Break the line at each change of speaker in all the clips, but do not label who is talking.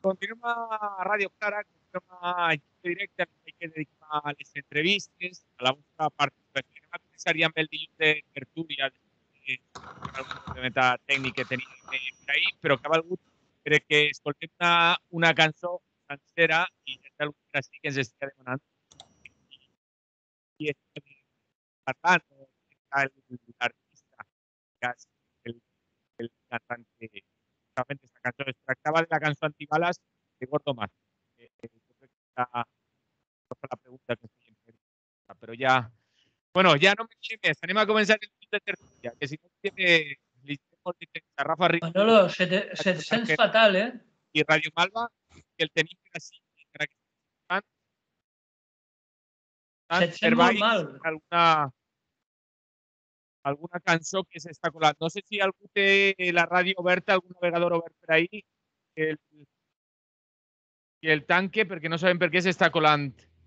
continuem a Ràdio Clara, continuem a directe, que dediquem a les entrevistes, a la vostra participació. Anem a començar ja amb el dilluns de tertúlia, algun problema tècnic que tenim per ahir, però que ha valgut, crec que escoltem una cançó sencera i des del grup sí que ens estigui demanant i estem parlant l'artista, el cantant que justament aquesta cançó es tractava de la cançó Antibalas de Gordo Mazo. Jo crec que la pregunta que estem fent, però ja... Bueno, ja no m'hi més. Anem a començar el minut de tertúlia, que si no li estem molt de temps a Rafa Rius.
Manolo, se sents fatal, eh?
I Radio Malva, que el tenim per així, per aquí.
Se't sent molt mal.
Alguna cançó que s'està colant. No sé si algú té la ràdio oberta, algun navegador obert per ahí, que el tanque, perquè no sabem per què s'està colant.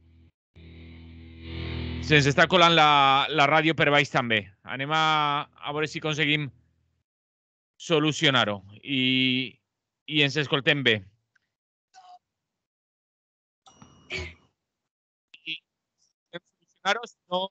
Se'ns està colant la ràdio per baix també. Anem a veure si aconseguim solucionar-ho i ens escoltem bé. I solucionar-ho, si no...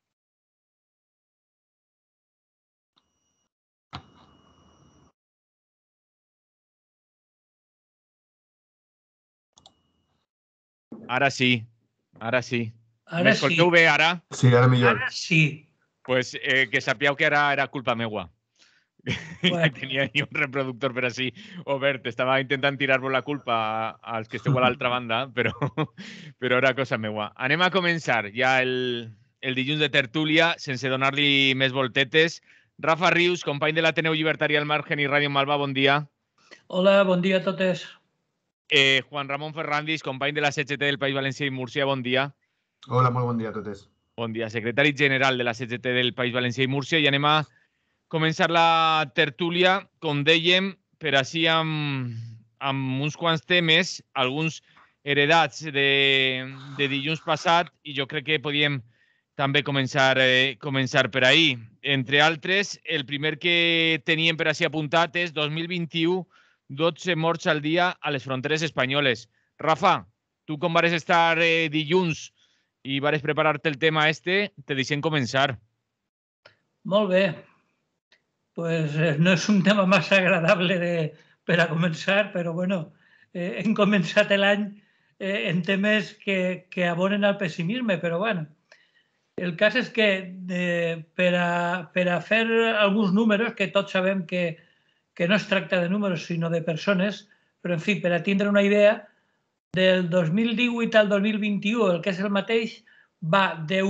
Ara sí, ara sí. M'escolteu bé ara?
Sí, ara millor.
Ara sí.
Pues que sapíeu que ara era culpa meua. Bueno. Tenia un reproductor per així obert. Estava intentant tirar-vos la culpa als que esteu a l'altra banda, però era cosa meua. Anem a començar ja el dilluns de tertúlia, sense donar-li més voltetes. Rafa Rius, company de l'Ateneu Llibertari al Margen i Ràdio Malva, bon dia.
Hola, bon dia a totes.
Juan Ramon Ferrandis, company de la CGT del País Valencià i Múrcia, bon dia.
Hola, molt bon dia a totes.
Bon dia, secretari general de la CGT del País Valencià i Múrcia, i anem a començar la tertúlia, com dèiem, per així amb uns quants temes, alguns heredats de dilluns passat, i jo crec que podíem també començar per ahir. Entre altres, el primer que teníem per així apuntat és 2021, 12 morts al dia a les fronteres espanyoles. Rafa, tu com vares estar dilluns i vares preparar-te el tema te deixem començar.
Molt bé. Pues no és un tema massa agradable per a començar, però bueno, hem començat l'any en temes que abonen al pessimisme, però bueno. El cas és que per a fer alguns números, que tots sabem que no es tracta de números, sinó de persones, però en fi, per a tindre una idea, del 2018 al 2021, el que és el mateix, va de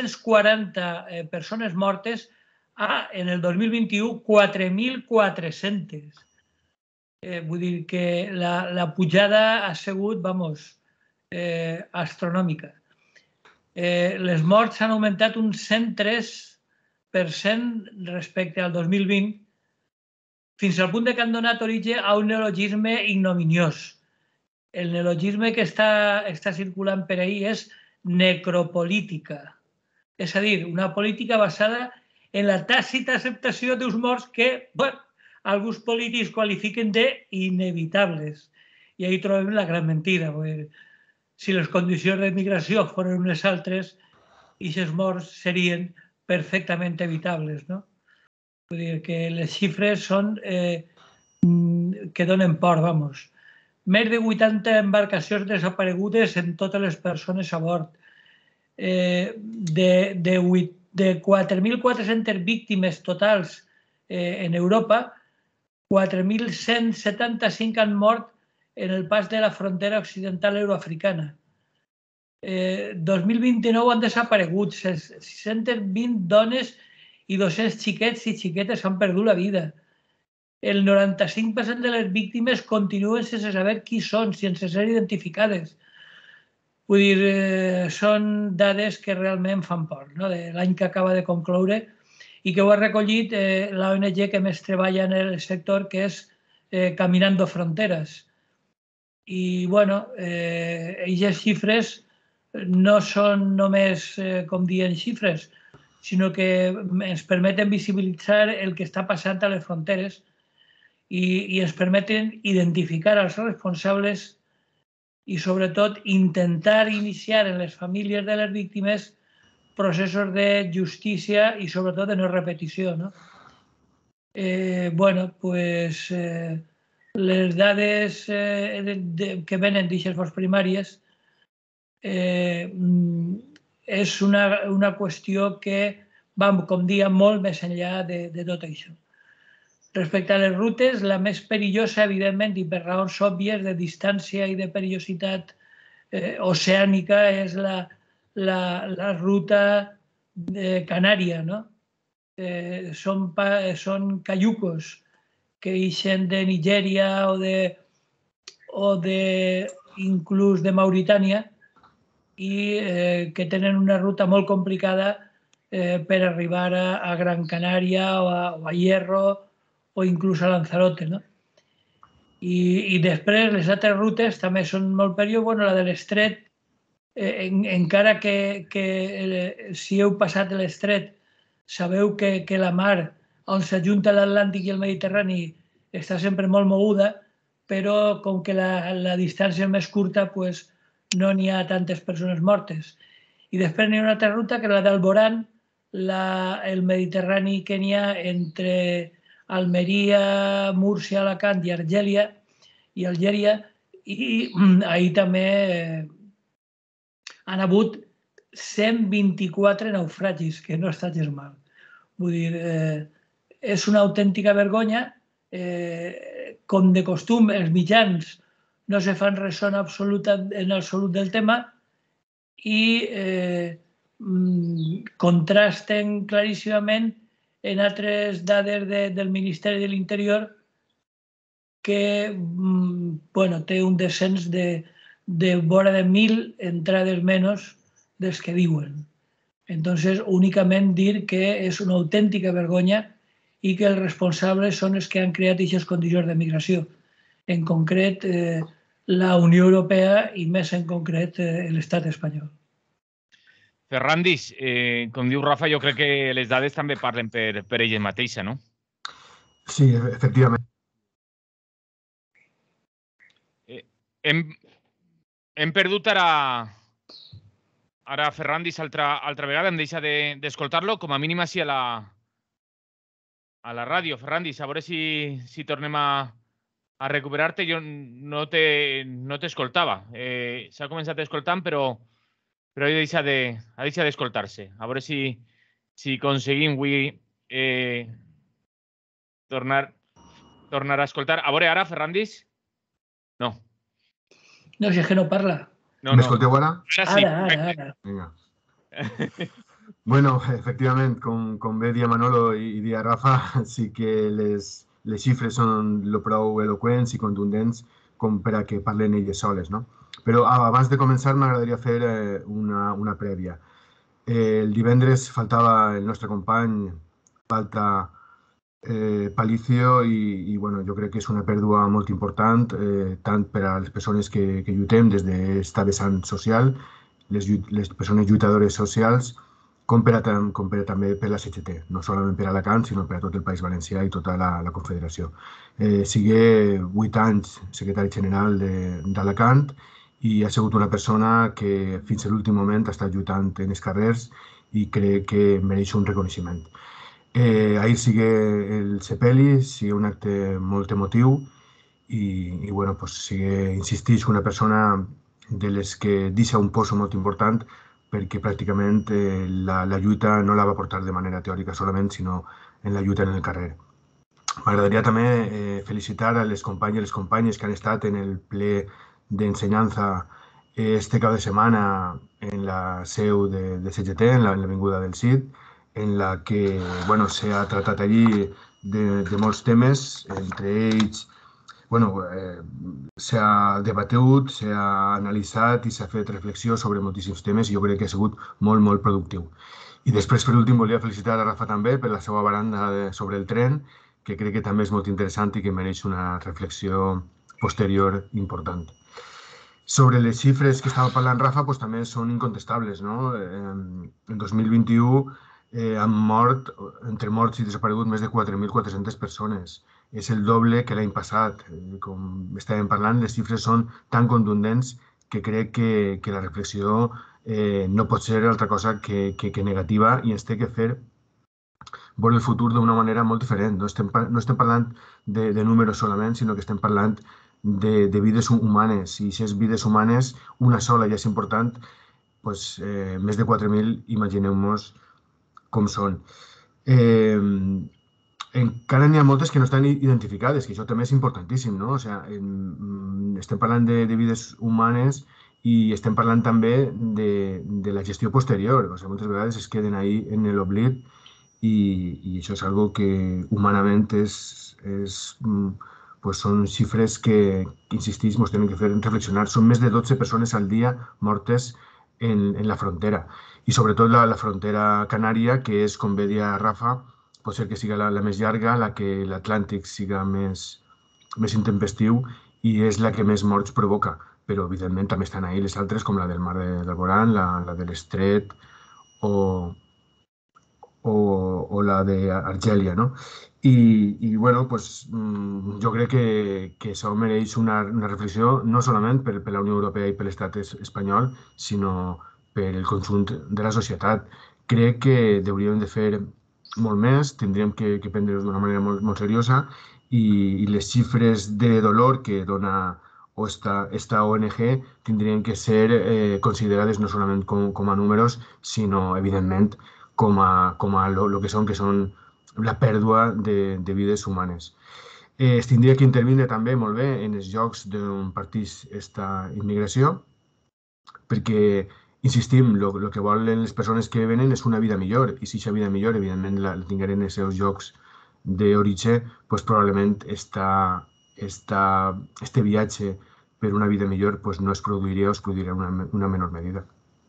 840 persones mortes a, en el 2021, 4.400. Vull dir que la pujada ha sigut, astronòmica. Les morts han augmentat un 103% respecte al 2020, fins al punt que han donat origen a un neologisme ignominiós. El neologisme que està circulant per ahí és necropolítica. És a dir, una política basada en la tàcita acceptació d'uns morts que, alguns polítics qualifiquen d'inevitables. I ahí trobem la gran mentida. Si les condicions de migració foren unes altres, aquests morts serien perfectament evitables, no? Vull dir que les xifres són que donen por, Més de 80 embarcacions desaparegudes en totes les persones a bord. De 4.400 víctimes totals en Europa, 4.175 han mort en el pas de la frontera occidental euroafricana. 2029 han desaparegut 620 dones i 200 xiquets i xiquetes han perdut la vida. El 95% de les víctimes continuen sense saber qui són, sense ser identificades. Vull dir, són dades que realment fan por, no? De l'any que acaba de concloure i que ho ha recollit l'ONG que més treballa en el sector, que és Caminando Fronteras. I, bueno, aquestes xifres no són només, com diuen, xifres, sinó que ens permeten visibilitzar el que està passant a les fronteres i ens permeten identificar els responsables i, sobretot, intentar iniciar en les famílies de les víctimes processos de justícia i, sobretot, de no repetició. Les dades que venen d'aixes fons primàries és una qüestió que va, com dia, molt més enllà de tot això. Respecte a les rutes, la més perillosa, evidentment, i per raons òbvies de distància i de perillositat oceànica, és la ruta canària. Són cayucos que ixen de Nigèria o inclús de Mauritània i que tenen una ruta molt complicada per arribar a Gran Canària o a Hierro o inclús a Lanzarote. I després les altres rutes també són molt perilloses. La de l'estret, encara que si heu passat l'estret sabeu que la mar on s'ajunta l'Atlàntic i el Mediterrani està sempre molt moguda, però com que la distància és més curta, no n'hi ha tantes persones mortes. I després n'hi ha una altra ruta, que és la d'Alborán, el Mediterrani que n'hi ha entre Almeria, Múrcia, Alacant i Algèria, i ahir també han hagut 124 naufragis, que no està gens mal. Vull dir, és una autèntica vergonya. Com de costum, els mitjans no se fan ressò en absolut del tema i contrasten claríssimament en altres dades del Ministeri de l'Interior que té un descens de vora de 1.000 entrades menys dels que diuen. Entonces, únicament dir que és una autèntica vergonya i que els responsables són els que han creat aquestes condicions de migració. En concret, la Unió Europea i més en concret l'estat espanyol.
Ferrandis, com diu Rafa, jo crec que les dades també parlen per elles mateixa, no?
Sí, efectivament.
Hem perdut ara Ferrandis altra vegada, hem deixat d'escoltar-lo, com a mínim així a la ràdio. Ferrandis, a veure si tornem a recuperar-te. Jo no t'escoltava. S'ha començat escoltant, però ha deixat d'escoltar-se. A veure si aconseguim avui tornar a escoltar. A veure, ara, Ferrandis? No.
No, si és que no parla.
M'escolteu ara?
Ara.
Vinga. Bueno, efectivament, com bé dia Manolo i dia Rafa, sí que les xifres són prou eloqüents i contundents com per a que parlen elles soles, no? Però abans de començar m'agradaria fer una prèvia. El divendres faltava el nostre company, falta Palicio, i jo crec que és una pèrdua molt important, tant per a les persones que lluitem des d'esta vessant social, les persones lluitadores socials, com per a també per la CGT, no solament per Alacant, sinó per a tot el País Valencià i tota la Confederació. Sigué 8 anys secretari general d'Alacant i ha sigut una persona que fins a l'últim moment ha estat lluitant en els carrers i crec que mereix un reconeixement. Ahir sigui el sepeli, sigui un acte molt emotiu i insisteix una persona de les que deixa un poso molt important perquè pràcticament la lluita no la va portar de manera teòrica solament, sinó en la lluita en el carrer. M'agradaria també felicitar a les companyes i les companyes que han estat en el ple d'ensenyança este cap de setmana en la seu de CGT, en l'Avinguda del Cid, en la que s'ha tratat allí de molts temes, entre ells s'ha debatut, s'ha analitzat i s'ha fet reflexió sobre moltíssims temes i jo crec que ha sigut molt, molt productiu. I després, per últim, volia felicitar a Rafa també per la seva baranda sobre el tren, que crec que també és molt interessant i que mereix una reflexió posterior important. Sobre les xifres que estava parlant Rafa, també són incontestables. En 2021 han mort, entre morts i desaparegut, més de 4.400 persones. és el doble que l'any passat. Com estàvem parlant, les xifres són tan contundents que crec que la reflexió no pot ser altra cosa que negativa i ens té que fer veure el futur d'una manera molt diferent. No estem parlant de números solament, sinó que estem parlant de vides humanes. I si és vides humanes, una sola ja és important, doncs, més de 4.000, imagineu-vos com són. Encara n'hi ha moltes que no estan identificades, que això també és importantíssim, no? O sigui, estem parlant de vides humanes i estem parlant també de la gestió posterior. O sigui, moltes vegades es queden ahí en l'oblit i això és algo que humanament pues són xifres que, insistís, ens tenen que fer reflexionar. Són més de 12 persones al dia mortes en la frontera. I sobretot la frontera canària, que és, com bé deia Rafa, pot ser que sigui la més llarga, la que l'Atlàntic siga més intempestiu i és la que més morts provoca. Però, evidentment, també estan ahí les altres, com la del mar del Boran, la de l'Estret o la d'Argèlia, no? I bueno, pues, jo crec que això mereix una reflexió no solament per la Unió Europea i per l'estat espanyol, sinó per el conjunt de la societat. Crec que hauríem de fer molt més, tindríem que prendre-ho d'una manera molt seriosa i les xifres de dolor que dona esta ONG tindrien que ser considerades no solament com a números, sinó, evidentment, com a lo que són la pèrdua de vides humanes. Es tindria que intervindre també molt bé en els llocs d'on partix aquesta immigració, perquè, insistim, el que volen les persones que venen és una vida millor, i si aquesta vida millor, evidentment, la tingueren en els seus llocs d'origen, doncs probablement este viatge per una vida millor pues, no es produiria o es produiria en una menor medida.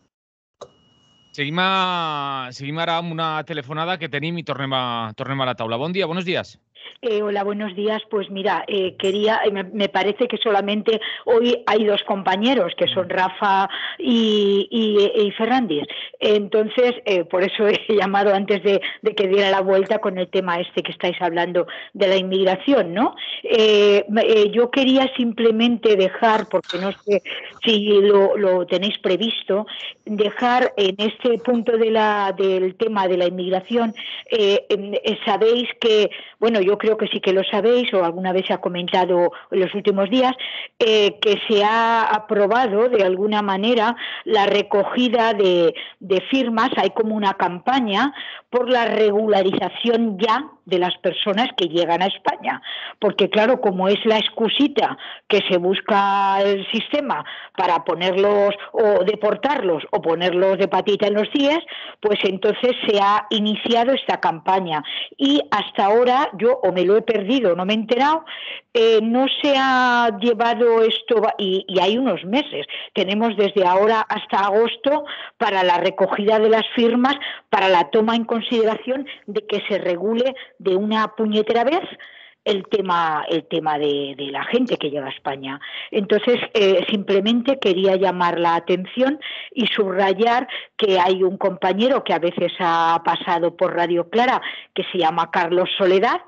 Seguim ara amb una telefonada que tenim i tornem a la taula. Bon dia, buenos días.
Hola, buenos días. Pues mira, me parece que solamente hoy hay dos compañeros, que son Rafa y Fernández. Entonces, por eso he llamado antes de que diera la vuelta con el tema este que estáis hablando de la inmigración, ¿no? Yo quería simplemente dejar, porque no sé si lo tenéis previsto, dejar en este punto del tema de la inmigración, sabéis que, bueno, yo creo que sí que lo sabéis o alguna vez se ha comentado en los últimos días, que se ha aprobado de alguna manera la recogida de firmas. Hay como una campaña por la regularización ya de las personas que llegan a España, porque claro, como es la excusita que se busca el sistema para ponerlos o deportarlos o ponerlos de patita en los CIES, pues entonces se ha iniciado esta campaña y hasta ahora yo o me lo he perdido, no me he enterado, no se ha llevado esto y hay unos meses, tenemos desde ahora hasta agosto para la recogida de las firmas, para la toma en consideración de que se regule de una puñetera vez el tema de la gente que llega a España. Entonces, simplemente quería llamar la atención y subrayar que hay un compañero que a veces ha pasado por Radio Clara, que se llama Carlos Soledad,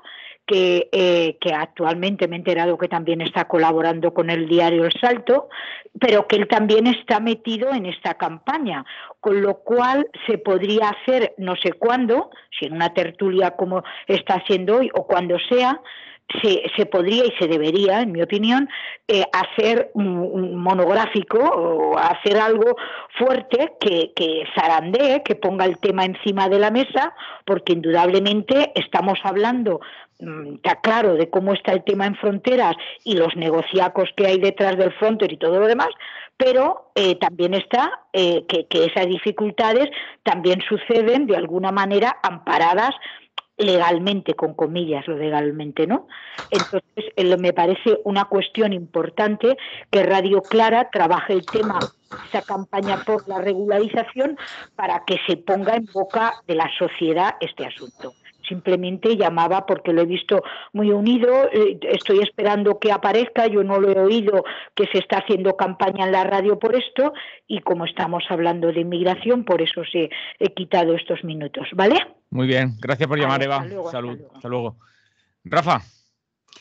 que actualmente me he enterado que también está colaborando con el diario El Salto, pero que él también está metido en esta campaña, con lo cual se podría hacer no sé cuándo, si en una tertulia como está haciendo hoy o cuando sea, se podría y se debería, en mi opinión, hacer un monográfico o hacer algo fuerte que zarandee, que ponga el tema encima de la mesa, porque indudablemente estamos hablando, está claro, de cómo está el tema en fronteras y los negociacos que hay detrás del Frontex y todo lo demás, pero también está que esas dificultades también suceden de alguna manera amparadas legalmente, con comillas, lo legalmente, ¿no? Entonces, me parece una cuestión importante que Radio Clara trabaje el tema, esa campaña por la regularización, para que se ponga en boca de la sociedad este asunto. Simplemente llamaba porque lo he visto muy unido, estoy esperando que aparezca, yo no lo he oído que se está haciendo campaña en la radio por esto y como estamos hablando de inmigración, por eso he quitado estos minutos, ¿vale?
Muy bien, gracias por llamar, Eva.
Hasta luego,
Salud, hasta luego. Rafa.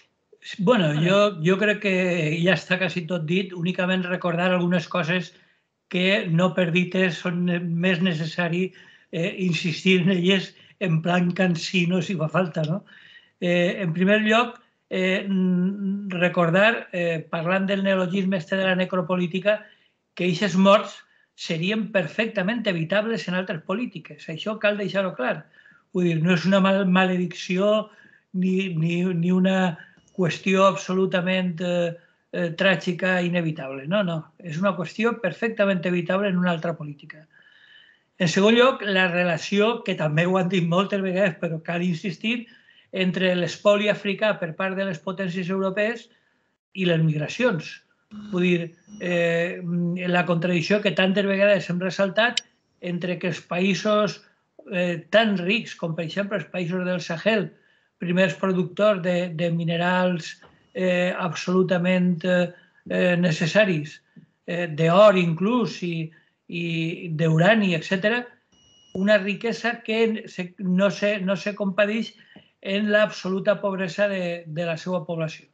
Bueno, jo crec que ja està quasi tot dit, únicament recordar algunes coses que no per dites són més necessari insistir en elles en plan cansino si fa falta, no? En primer lloc, recordar, parlant del neologisme de la necropolítica, que aquestes morts serien perfectament evitables en altres polítiques. Això cal deixar-ho clar. Vull dir, no és una maledicció ni una qüestió absolutament tràgica i inevitable. No, no. És una qüestió perfectament evitable en una altra política. En segon lloc, la relació, que també ho han dit moltes vegades, però cal insistir, entre l'espoli africà per part de les potències europees i les migracions. Vull dir, la contradicció que tantes vegades hem ressaltat entre que els països tan rics com, per exemple, els països del Sahel, primers productors de minerals absolutament necessaris, d'or inclús i d'urani, etc., una riquesa que no se compadeix en l'absoluta pobresa de la seva població.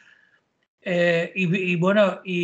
I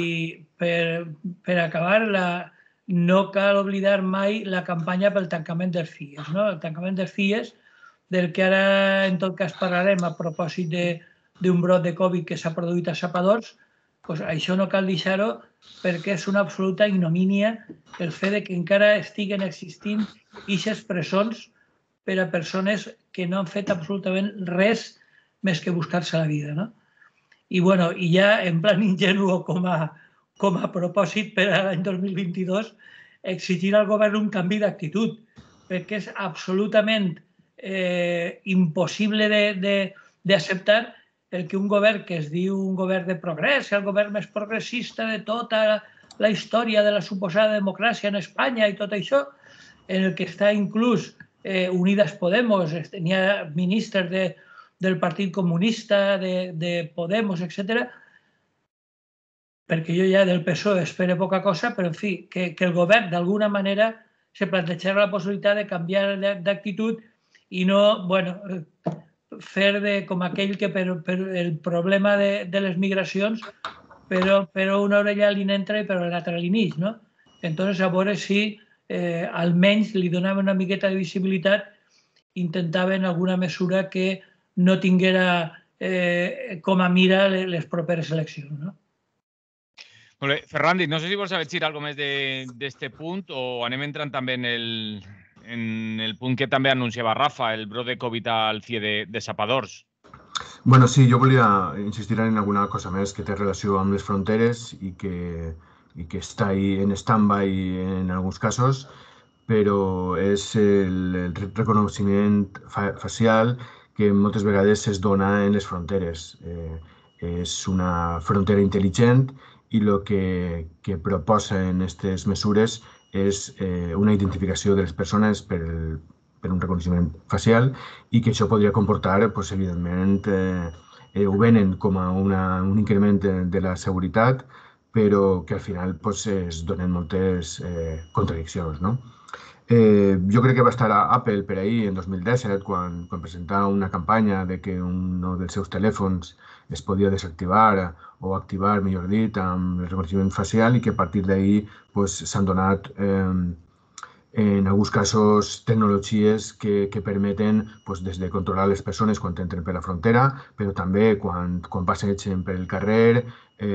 per acabar, no cal oblidar mai la campanya pel tancament dels CIES. El tancament dels CIES, del que ara en tot cas parlarem a propòsit d'un brot de Covid que s'ha produït a Sapadors, això no cal deixar-ho perquè és una absoluta ignomínia el fet que encara estiguen existint aquestes presons per a persones que no han fet absolutament res més que buscar-se la vida. I ja en plan ingenu com a propòsit per a l'any 2022 exigir al govern un canvi d'actitud, perquè és absolutament impossible d'acceptar el que un govern que es diu un govern de progrés, el govern més progressista de tota la història de la suposada democràcia en Espanya i tot això, en el que està inclús Unidas Podemos, n'hi ha ministres del Partit Comunista, de Podemos, etc., perquè jo ja del PSOE espero poca cosa, però en fi, que el govern d'alguna manera se plantejara la possibilitat de canviar d'actitud i no fer com aquell que per el problema de les migracions però una orella li entra i per l'altra li neix. Entonces, a veure si almenys li donaven una miqueta de visibilitat, intentaven en alguna mesura que no tinguera com a mira les properes eleccions.
Molt bé. Ferrandi, no sé si vols afegir alguna cosa més d'aquest punt o anem entrant també en el punt que també anunciava Rafa, el brot de Covid al CIE de Sapadors.
Bueno, sí, jo volia insistir en alguna cosa més que té relació amb les fronteres i que està ahí en stand-by en alguns casos, però és el reconeixement facial que moltes vegades es dona en les fronteres. És una frontera intel·ligent i el que proposa en aquestes mesures és una identificació de les persones per un reconeixement facial i que això podria comportar, evidentment, ho venen com a un increment de la seguretat, però que al final es donen moltes contradiccions. Jo crec que va estar a Apple per ahir, en 2017, quan presentava una campanya de que un dels seus telèfons es podia desactivar o activar, millor dit, amb el reconeixement facial i que a partir d'ahir s'han donat, en alguns casos, tecnologies que permeten des de controlar les persones quan entren per la frontera, però també quan passegen per el carrer,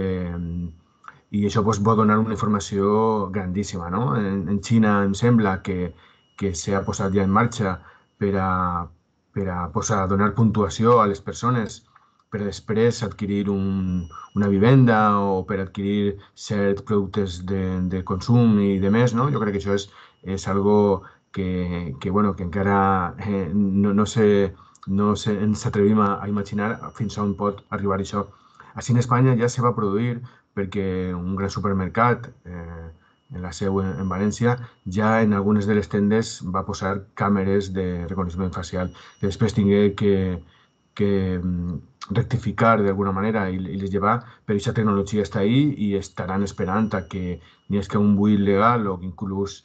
i això pot donar una informació grandíssima. En Xina em sembla que s'ha posat ja en marxa per a donar puntuació a les persones per després adquirir una vivenda o per adquirir certs productes de consum i de més. Jo crec que això és algo que encara no ens atrevim a imaginar fins on pot arribar això. Així en Espanya ja se va produir perquè un gran supermercat, en la seu en València, ja en algunes de les tendes va posar càmeres de reconeixement facial. Després tingué que rectificar d'alguna manera i les llevar, però aquesta tecnologia està ahí i estaran esperant que n'hi hagi un buit legal o que inclús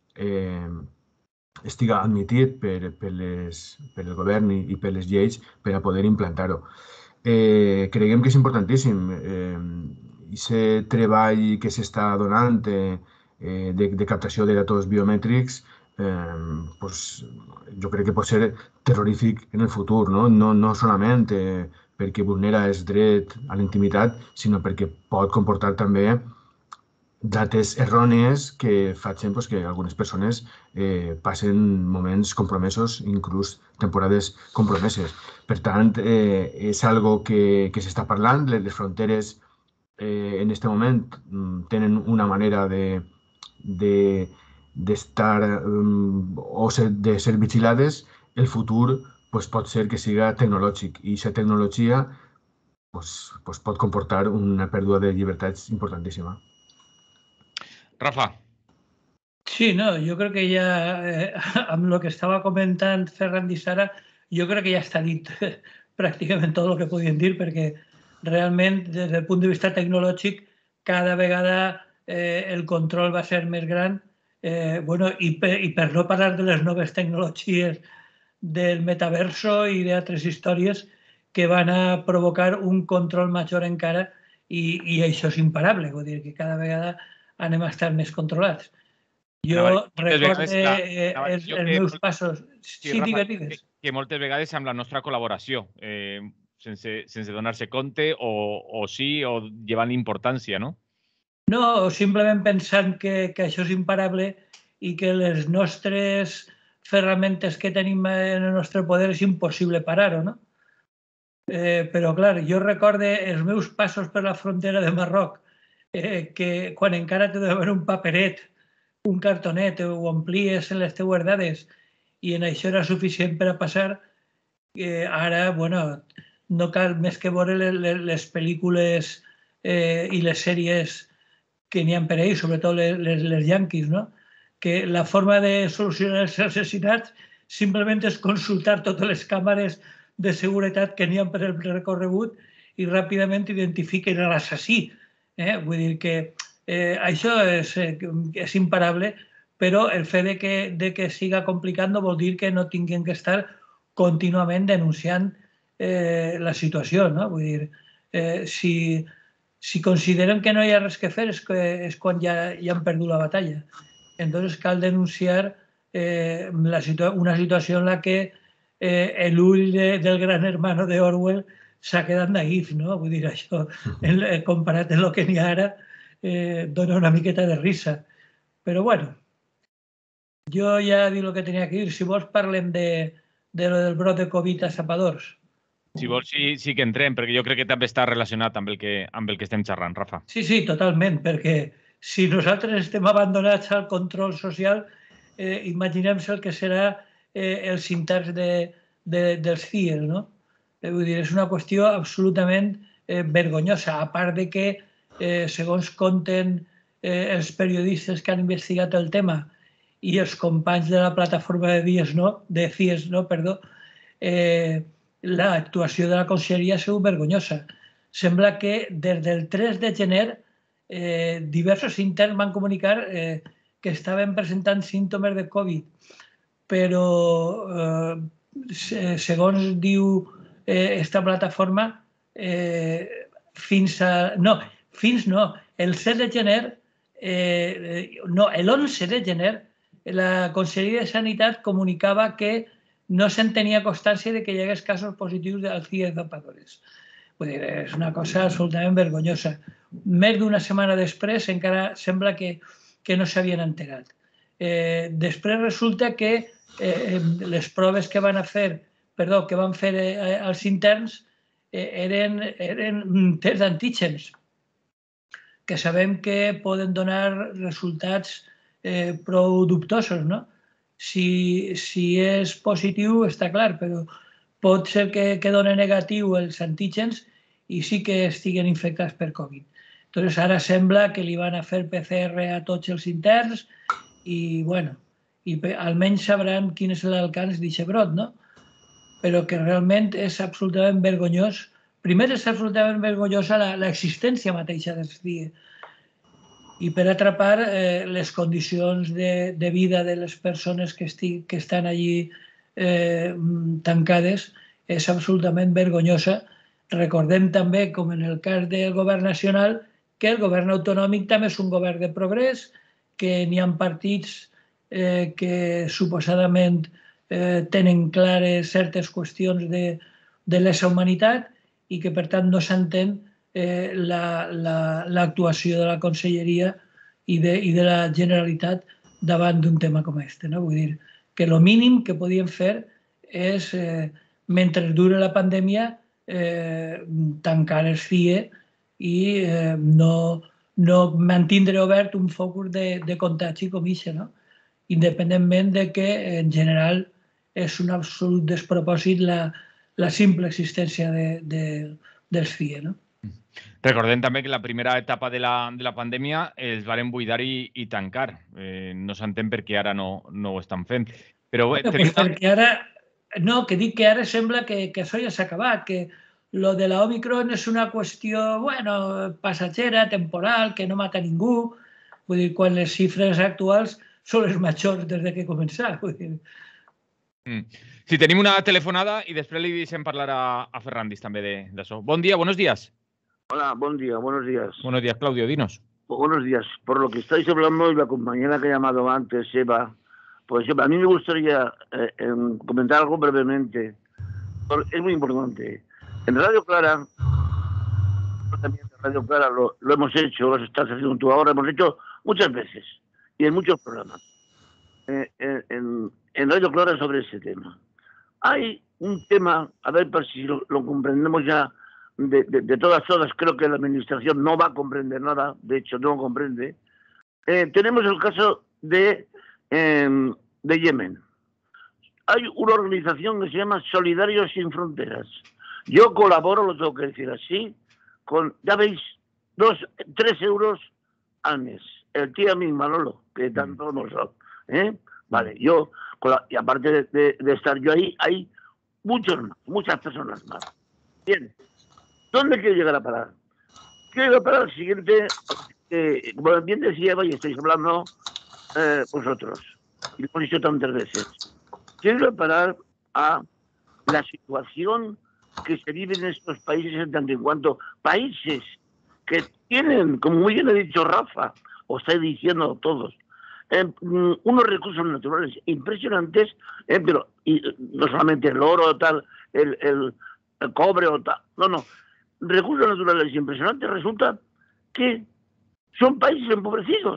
estiga admitit per el govern i per les lleis per a poder implantar-ho. creiem que és importantíssim. Aquest treball que s'està donant de captació de datos biomètrics, pues, jo crec que pot ser terrorífic en el futur, no? No solament perquè vulnera el dret a la intimitat, sinó perquè pot comportar també dates errònies que facin pues, que algunes persones passen moments compromesos, inclús temporades compromeses. Per tant, és algo que s'està parlant. Les fronteres en aquest moment tenen una manera d'estar o de ser vigilades. El futur pues, pot ser que siga tecnològic i aquesta tecnologia pues, pot comportar una pèrdua de llibertats importantíssima.
Rafa.
Sí, no, jo crec que ja, amb el que estava comentant Ferran i Sara, jo crec que ja està dit pràcticament tot el que podien dir, perquè realment, des del punt de vista tecnològic, cada vegada el control va ser més gran. I per no parlar de les noves tecnologies del metaverso i d'altres històries que van a provocar un control major encara i això és imparable, vull dir que cada vegada anem a estar més controlats. Jo recorde els meus passos...
Sí, digues. Que moltes vegades amb la nostra col·laboració, sense donar-se compte, o sí, o llevant importància, no?
No, simplement pensant que això és imparable i que les nostres ferramentes que tenim en el nostre poder és impossible parar-ho, no? Però, clar, jo recorde els meus passos per la frontera de Marroc, que quan encara t'he de veure un paperet, un cartonet, ho amplies en les teues dades i en això era suficient per a passar, ara, bueno, no cal més que veure les pel·lícules i les sèries que n'hi ha per ahí, sobretot les yanquis, no? Que la forma de solucionar els assassinats simplement és consultar totes les càmeres de seguretat que n'hi ha per el recorregut i ràpidament identifiquen l'assassí. Vull dir que això és imparable, però el fet de que siga complicat no vol dir que no tinguin que estar contínuament denunciant la situació, no? Vull dir, si consideren que no hi ha res que fer és quan ja han perdut la batalla. Entonces cal denunciar una situació en la que l'ull del gran hermano de Orwell s'ha quedat naïf, no? Vull dir, això, comparat amb el que n'hi ha ara, dona una miqueta de risa. Però, bueno, jo ja he dit el que tenia que dir. Si vols, parlem del brot de Covid a Sapadors.
Si vols, sí que entrem, perquè jo crec que també està relacionat amb el que estem xerrant, Rafa.
Sí, totalment, perquè si nosaltres estem abandonats al control social, imaginem-se el que serà els interns dels CIE, no? Vull dir, és una qüestió absolutament vergonyosa, a part de que, segons conten els periodistes que han investigat el tema i els companys de la plataforma de CIES, l'actuació de la conselleria ha sigut vergonyosa. Sembla que des del 3 de gener diversos interns van comunicar que estaven presentant símptomes de Covid, però segons diu esta plataforma, el 7 de gener, l'11 de gener, la Conselleria de Sanitat comunicava que no se'n tenia constància de que hi hagués casos positius del CIE de Zapadores. Vull dir, és una cosa absolutament vergonyosa. Més d'una setmana després encara sembla que no s'havien enterat. Després resulta que les proves que van fer als interns eren tests d'antígens, que sabem que poden donar resultats prou dubtosos, no? Si és positiu, està clar, però pot ser que doni negatiu els antígens i sí que estiguen infectats per Covid. Entonces, ara sembla que li van a fer PCR a tots els interns i, bueno, almenys sabran quin és l'alcance d'aquest brot, no? Però que realment és absolutament vergonyós. Primer, és absolutament vergonyosa l'existència mateixa del CIE. I per altra part, les condicions de vida de les persones que estan allí tancades és absolutament vergonyosa, Recordem també, com en el cas del govern nacional, que el govern autonòmic també és un govern de progrés, que n'hi ha partits que suposadament tenen clares certes qüestions de lesa humanitat i que, per tant, no s'entén l'actuació de la Conselleria i de la Generalitat davant d'un tema com aquest. Vull dir que el mínim que podien fer és, mentre dure la pandèmia, tancar el CIE i no mantindre obert un focus de contagi com això, independentment de que, en general, és un absolut despropòsit la simple existència del CIE.
Recordem també que la primera etapa de la pandèmia els varen buidar i tancar. No s'entén per què ara no ho estan fent. Però
perquè ara... No, que dic que ara sembla que això ja s'ha acabat, que lo de l'Omicron és una qüestió, passatgera, temporal, que no mata ningú. Vull dir, quan les xifres actuals són les majors des que començar.
Sí, tenim una telefonada i després li deixem parlar a Ferrandis també d'això. Bon dia, buenos días.
Hola, buen día, buenos días.
Buenos días, Claudio, dinos.
Buenos días. Por lo que estáis hablando y la compañera que ha llamado antes, Eva, pues a mí me gustaría comentar algo brevemente. Es muy importante. En Radio Clara, también en Radio Clara lo hemos hecho, lo estás haciendo tú ahora, hemos hecho muchas veces y en muchos programas. En Radio Clara sobre ese tema. Hay un tema, a ver si lo comprendemos ya de todas, creo que la Administración no va a comprender nada, de hecho no comprende. Tenemos el caso de Yemen. Hay una organización que se llama Solidarios Sin Fronteras. Yo colaboro, lo tengo que decir así, con, ya veis, 3 euros al mes. El tío a mí, Manolo, que tanto hemos dado. Vale, yo, y aparte de estar yo ahí, hay muchas personas más. Bien, ¿dónde quiero llegar a parar? Quiero llegar a parar al siguiente, como bien decía Eva, y estáis hablando vosotros, y lo hemos dicho tantas veces. Quiero llegar a parar a la situación que se vive en estos países en tanto en cuanto países que tienen, como muy bien ha dicho Rafa, o estáis diciendo todos, unos recursos naturales impresionantes, pero y no solamente el oro, tal, el cobre o tal, no, recursos naturales impresionantes, resulta que son países empobrecidos.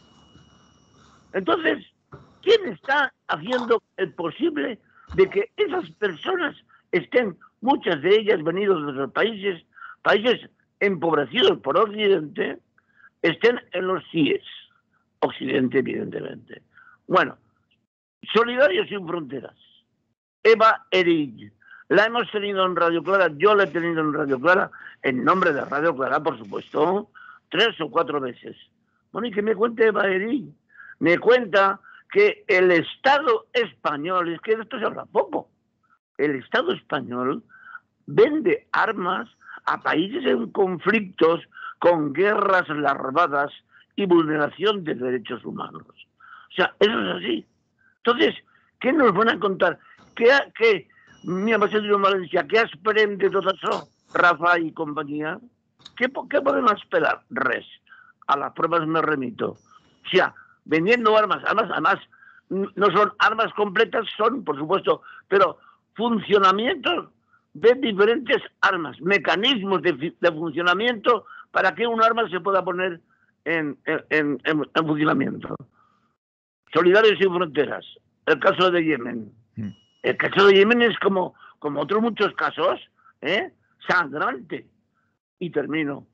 Entonces, ¿quién está haciendo el posible de que esas personas estén, muchas de ellas venidos de los países empobrecidos por Occidente, estén en los CIES? Occidente, evidentemente. Bueno, Solidarios Sin Fronteras. Eva Erill. La hemos tenido en Radio Clara, yo la he tenido en Radio Clara, en nombre de Radio Clara, por supuesto, 3 o 4 veces. Bueno, y que me cuente Eva Erill. Me cuenta que el Estado español, es que de esto se habla poco, el Estado español vende armas a países en conflictos con guerras larvadas y vulneración de derechos humanos. O sea, eso es así. Entonces, ¿qué nos van a contar? ¿Qué mi ambasador en Valencia, qué esperem de tot això, Rafa y compañía? ¿Qué podemos esperar? Res. A las pruebas me remito. O sea, vendiendo armas, además, no son armas completas, son, por supuesto, pero funcionamientos de diferentes armas, mecanismos de funcionamiento para que un arma se pueda poner en funcionamiento. Solidarios Sin Fronteras. El caso de Yemen. El caso de Yemen es como otros muchos casos, sangrante. Y termino.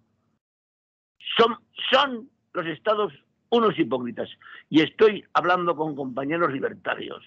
Son los estados unos hipócritas. Y estoy hablando con compañeros libertarios.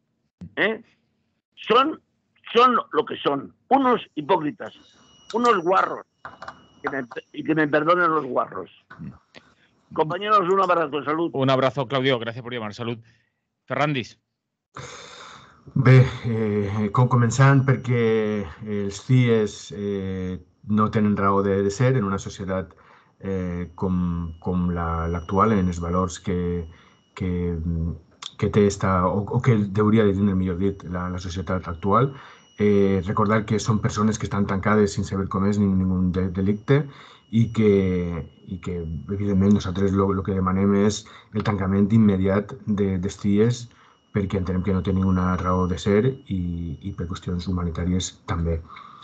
Son lo que son. Unos hipócritas. Unos guarros. Y que me perdonen los guarros. Compañeros, un abrazo, salud.
Un abrazo, Claudio, gracias por llamar, salud. Ferrandis.
Bé, començant perquè els CIES no tenen raó de ser en una societat com l'actual, en els valors que té o que hauria de tenir, millor dit, la societat actual. Recordar que són persones que estan tancades sense haver comès ningú delicte i que evidentment, nosaltres el que demanem és el tancament immediat dels CIEs perquè entenem que no té ninguna raó de ser i per qüestions humanitàries també.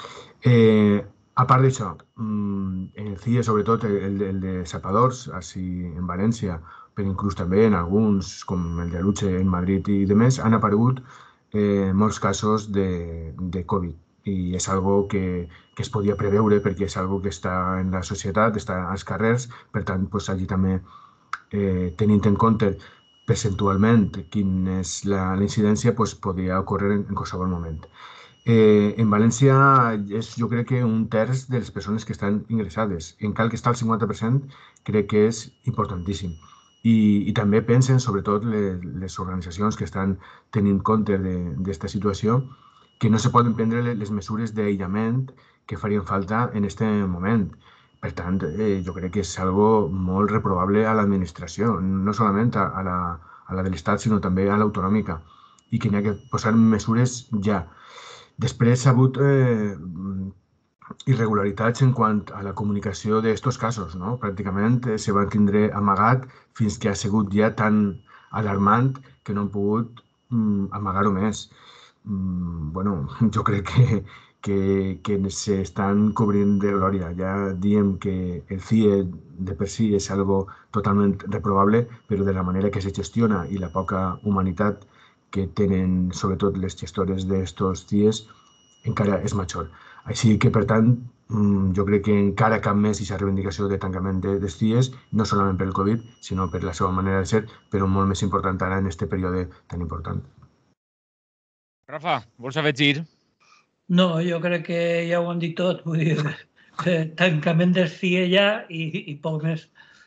A part d'això, en el CIE, sobretot el de sapadors, així en València, però inclús també en alguns, com el de Aluche en Madrid i demés, han aparegut molts casos de Covid i és algo que es podia preveure perquè és algo que està en la societat, està als carrers, per tant, allí també tenint en compte percentualment quina és la incidència, podria ocórrer en qualsevol moment. En València és, jo crec que 1/3 de les persones que estan ingressades. En cal que està al 50%, crec que és importantíssim. I també pensen, sobretot les organitzacions que estan tenint compte d'aquesta situació, que no se poden prendre les mesures d'aïllament que farien falta en aquest moment. Per tant, jo crec que és algo molt reprovable a l'administració, no solament a la de l'Estat, sinó també a l'autonòmica, i que n'hi ha que posar mesures ja. Després ha hagut irregularitats en quant a la comunicació d'aquests casos, no? Pràcticament se van tindre amagat fins que ha sigut ja tan alarmant que no han pogut amagar-ho més. Bueno, jo crec que s'estan cobrint de glòria. Ja diem que el CIE de per si és algo totalment reprovable, però de la manera que se gestiona i la poca humanitat que tenen sobretot les gestores d'estos CIEs encara és major. Així que, per tant, jo crec que encara cap més aquesta reivindicació de tancament dels CIEs, no solament per el Covid, sinó per la seva manera de ser, però molt més important ara en aquest període tan important.
Rafa, vols afegir?
No, jo crec que ja ho han dit tot. Vull dir, tancament del CIE ja i poc més.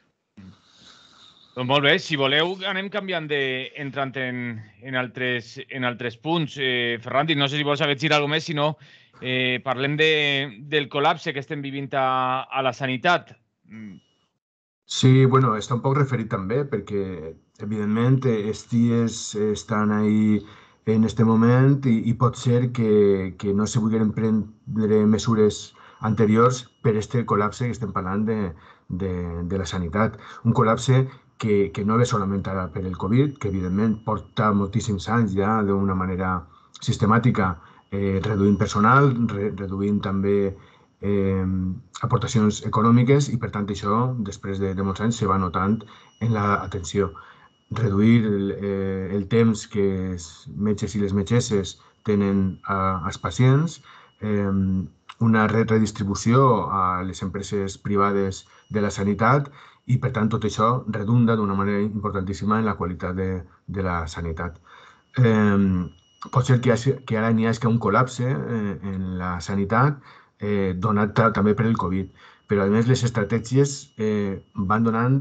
Doncs molt bé, si voleu anem canviant entrant en altres punts. Ferrandi, no sé si vols afegir alguna més, si no parlem del col·lapse que estem vivint a la sanitat.
Sí, bueno, està un poc referit també, perquè evidentment els CIEs estan ahí en aquest moment i pot ser que no se vulguin prendre mesures anteriors per aquest col·lapse que estem parlant de la sanitat. Un col·lapse que no ve solament ara per el Covid, que evidentment porta moltíssims anys ja d'una manera sistemàtica reduint personal, reduint també aportacions econòmiques i per tant això després de molts anys se va notant en l'atenció. Reduir el temps que els metges i les metgesses tenen als pacients, una redistribució a les empreses privades de la sanitat i, per tant, tot això redunda d'una manera importantíssima en la qualitat de la sanitat. Pot ser que ara n'hi hagi un col·lapse en la sanitat donat també per el Covid, però a més les estratègies van donant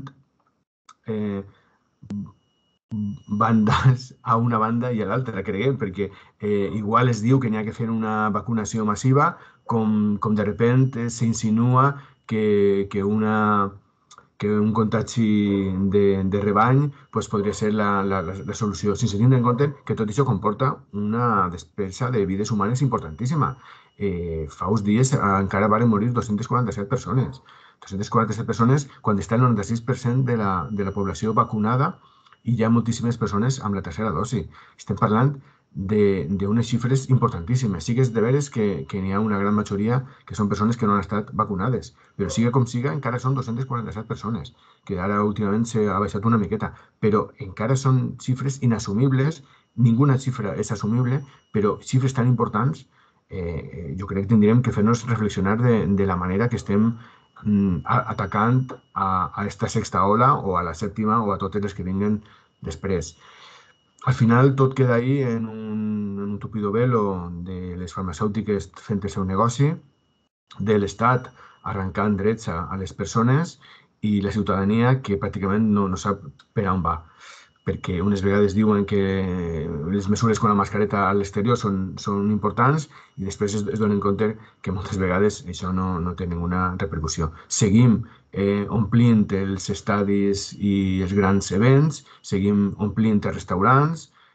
bandes a una banda i a l'altra, creiem, perquè igual es diu que n'hi ha que fer una vacunació massiva, com de repente s'insinua que un contagi de rebany podria ser la solució, sense tindre en compte que tot això comporta una despesa de vides humanes importantíssima. Fa uns dies encara van morir 247 persones. 247 persones quan està el 96% de la població vacunada i hi ha moltíssimes persones amb la tercera dosi. Estem parlant d'unes xifres importantíssimes. Sí que és de veres que n'hi ha una gran majoria que són persones que no han estat vacunades, però siga com siga, encara són 247 persones, que ara últimament s'ha baixat una miqueta, però encara són xifres inassumibles, ninguna xifra és assumible, però xifres tan importants jo crec que tindríem que fer-nos reflexionar de la manera que estem atacant a aquesta sexta ola o a la sèptima o a totes les que vinguen després. Al final tot queda ahí en un tupido velo de les farmacèutiques fent el seu negoci, de l'Estat arrencant drets a les persones i la ciutadania que pràcticament no sap per on va. Perquè unes vegades diuen que les mesures con la mascareta a l'exterior són importants i després es donen compte que moltes vegades això no té ninguna repercussió. Seguim omplint els estadis i els grans events, seguim omplint els restaurants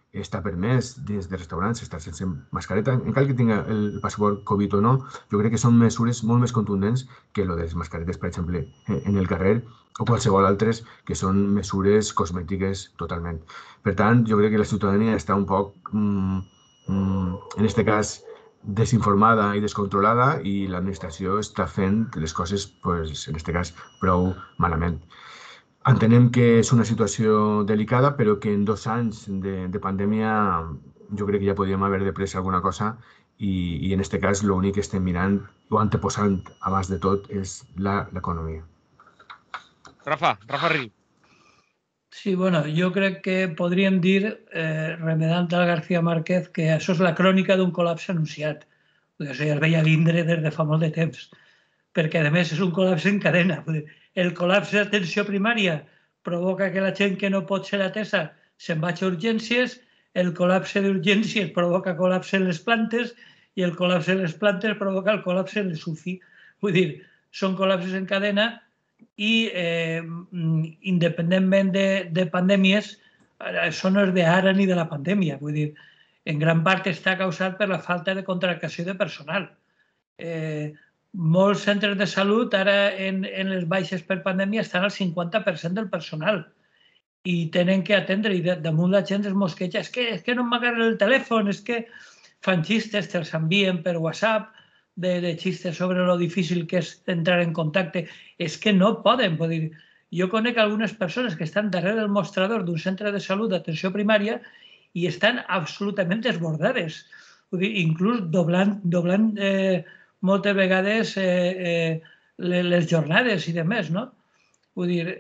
està permès des de restaurants estar sense mascareta, encara que tinga el passaport Covid o no, jo crec que són mesures molt més contundents que el de les mascaretes, per exemple, en el carrer o qualsevol altres, que són mesures cosmètiques totalment. Per tant, jo crec que la ciutadania està un poc, en aquest cas, desinformada i descontrolada i l'administració està fent les coses, pues, en aquest cas, prou malament. Entenem que és una situació delicada, però que en 2 anys de pandèmia jo crec que ja podíem haver de pressa alguna cosa i en aquest cas l'únic que estem mirant o anteposant abans de tot és l'economia.
Rafa Riu.
Sí, bueno, jo crec que podríem dir, remedant al García Márquez, que això és la crònica d'un col·lapse anunciat. Això ja es veia vindre des de fa molt de temps, perquè a més és un col·lapse en cadena. El col·lapse d'atenció primària provoca que la gent que no pot ser atesa se'n vagi a urgències, el col·lapse d'urgències provoca col·lapse en les plantes i el col·lapse en les plantes provoca el col·lapse en les UCI. Vull dir, són col·lapses en cadena i independentment de pandèmies, això no és d'ara ni de la pandèmia. Vull dir, en gran part està causat per la falta de contractació de personal. Molts centres de salut ara en les baixes per pandèmia estan al 50% del personal i tenen que atendre i damunt la gent es mosqueja. És que no m'agarren el telèfon, és que fan xistes, te'ls envien per WhatsApp, de xistes sobre lo difícil que és entrar en contacte. És que no poden. Vull dir, jo conec algunes persones que estan darrere del mostrador d'un centre de salut d'atenció primària i estan absolutament desbordades. Vull dir, inclús doblant moltes vegades les jornades i demés, no? Vull dir,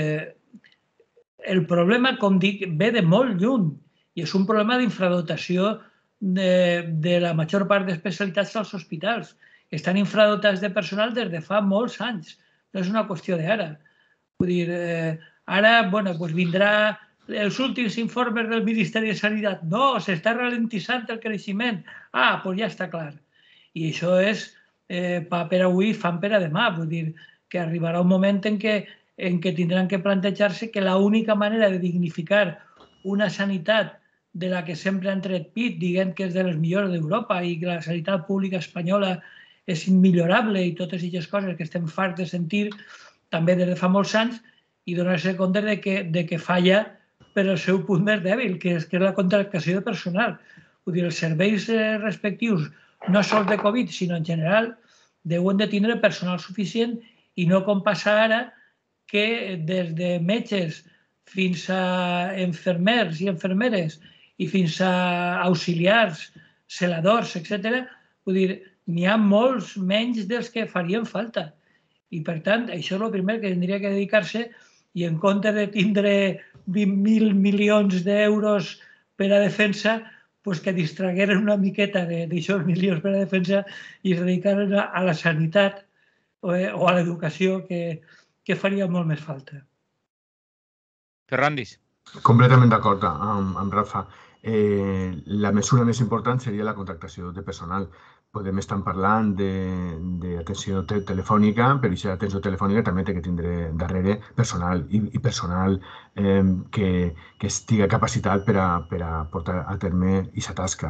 el problema, com dic, ve de molt lluny i és un problema d'infradotació de la major part d'especialitats als hospitals. Estan infradotats de personal des de fa molts anys. No és una qüestió d'ara. Vull dir, ara, bueno, doncs vindrà els últims informes del Ministeri de Sanitat. No, s'està ralentitzant el creixement. Ah, doncs ja està clar. I això és pa per avui, fam per a demà. Vull dir que arribarà un moment en què tindran que plantejar-se que l'única manera de dignificar una sanitat de la que sempre han tret pit, dient que és de les millors d'Europa i que la sanitat pública espanyola és immillorable i totes aquestes coses que estem farts de sentir també des de fa molts anys i donar-se compte de que falla per el seu punt més dèbil, que és la contractació de personal. Vull dir, els serveis respectius, no sols de Covid, sinó en general, deuen de tindre personal suficient i no com passa ara que des de metges fins a infermers i infermeres i fins a auxiliars, celadors, etc. Vull dir, n'hi ha molts menys dels que farien falta. I, per tant, això és el primer que tindria que dedicar-se i en comptes de tindre 20.000 milions d'euros per a defensa, que distragueren una miqueta d'aixòs milions per a defensa i es dedicaren a la sanitat o a l'educació, que faria molt més falta.
Ferrandis.
Completament d'acord amb Rafa. La mesura més important seria la contractació de personal. Podem estar parlant d'atenció telefònica, però aquesta atenció telefònica també té que tindre darrere personal i personal que estigui capacitat per a portar a terme aquesta tasca.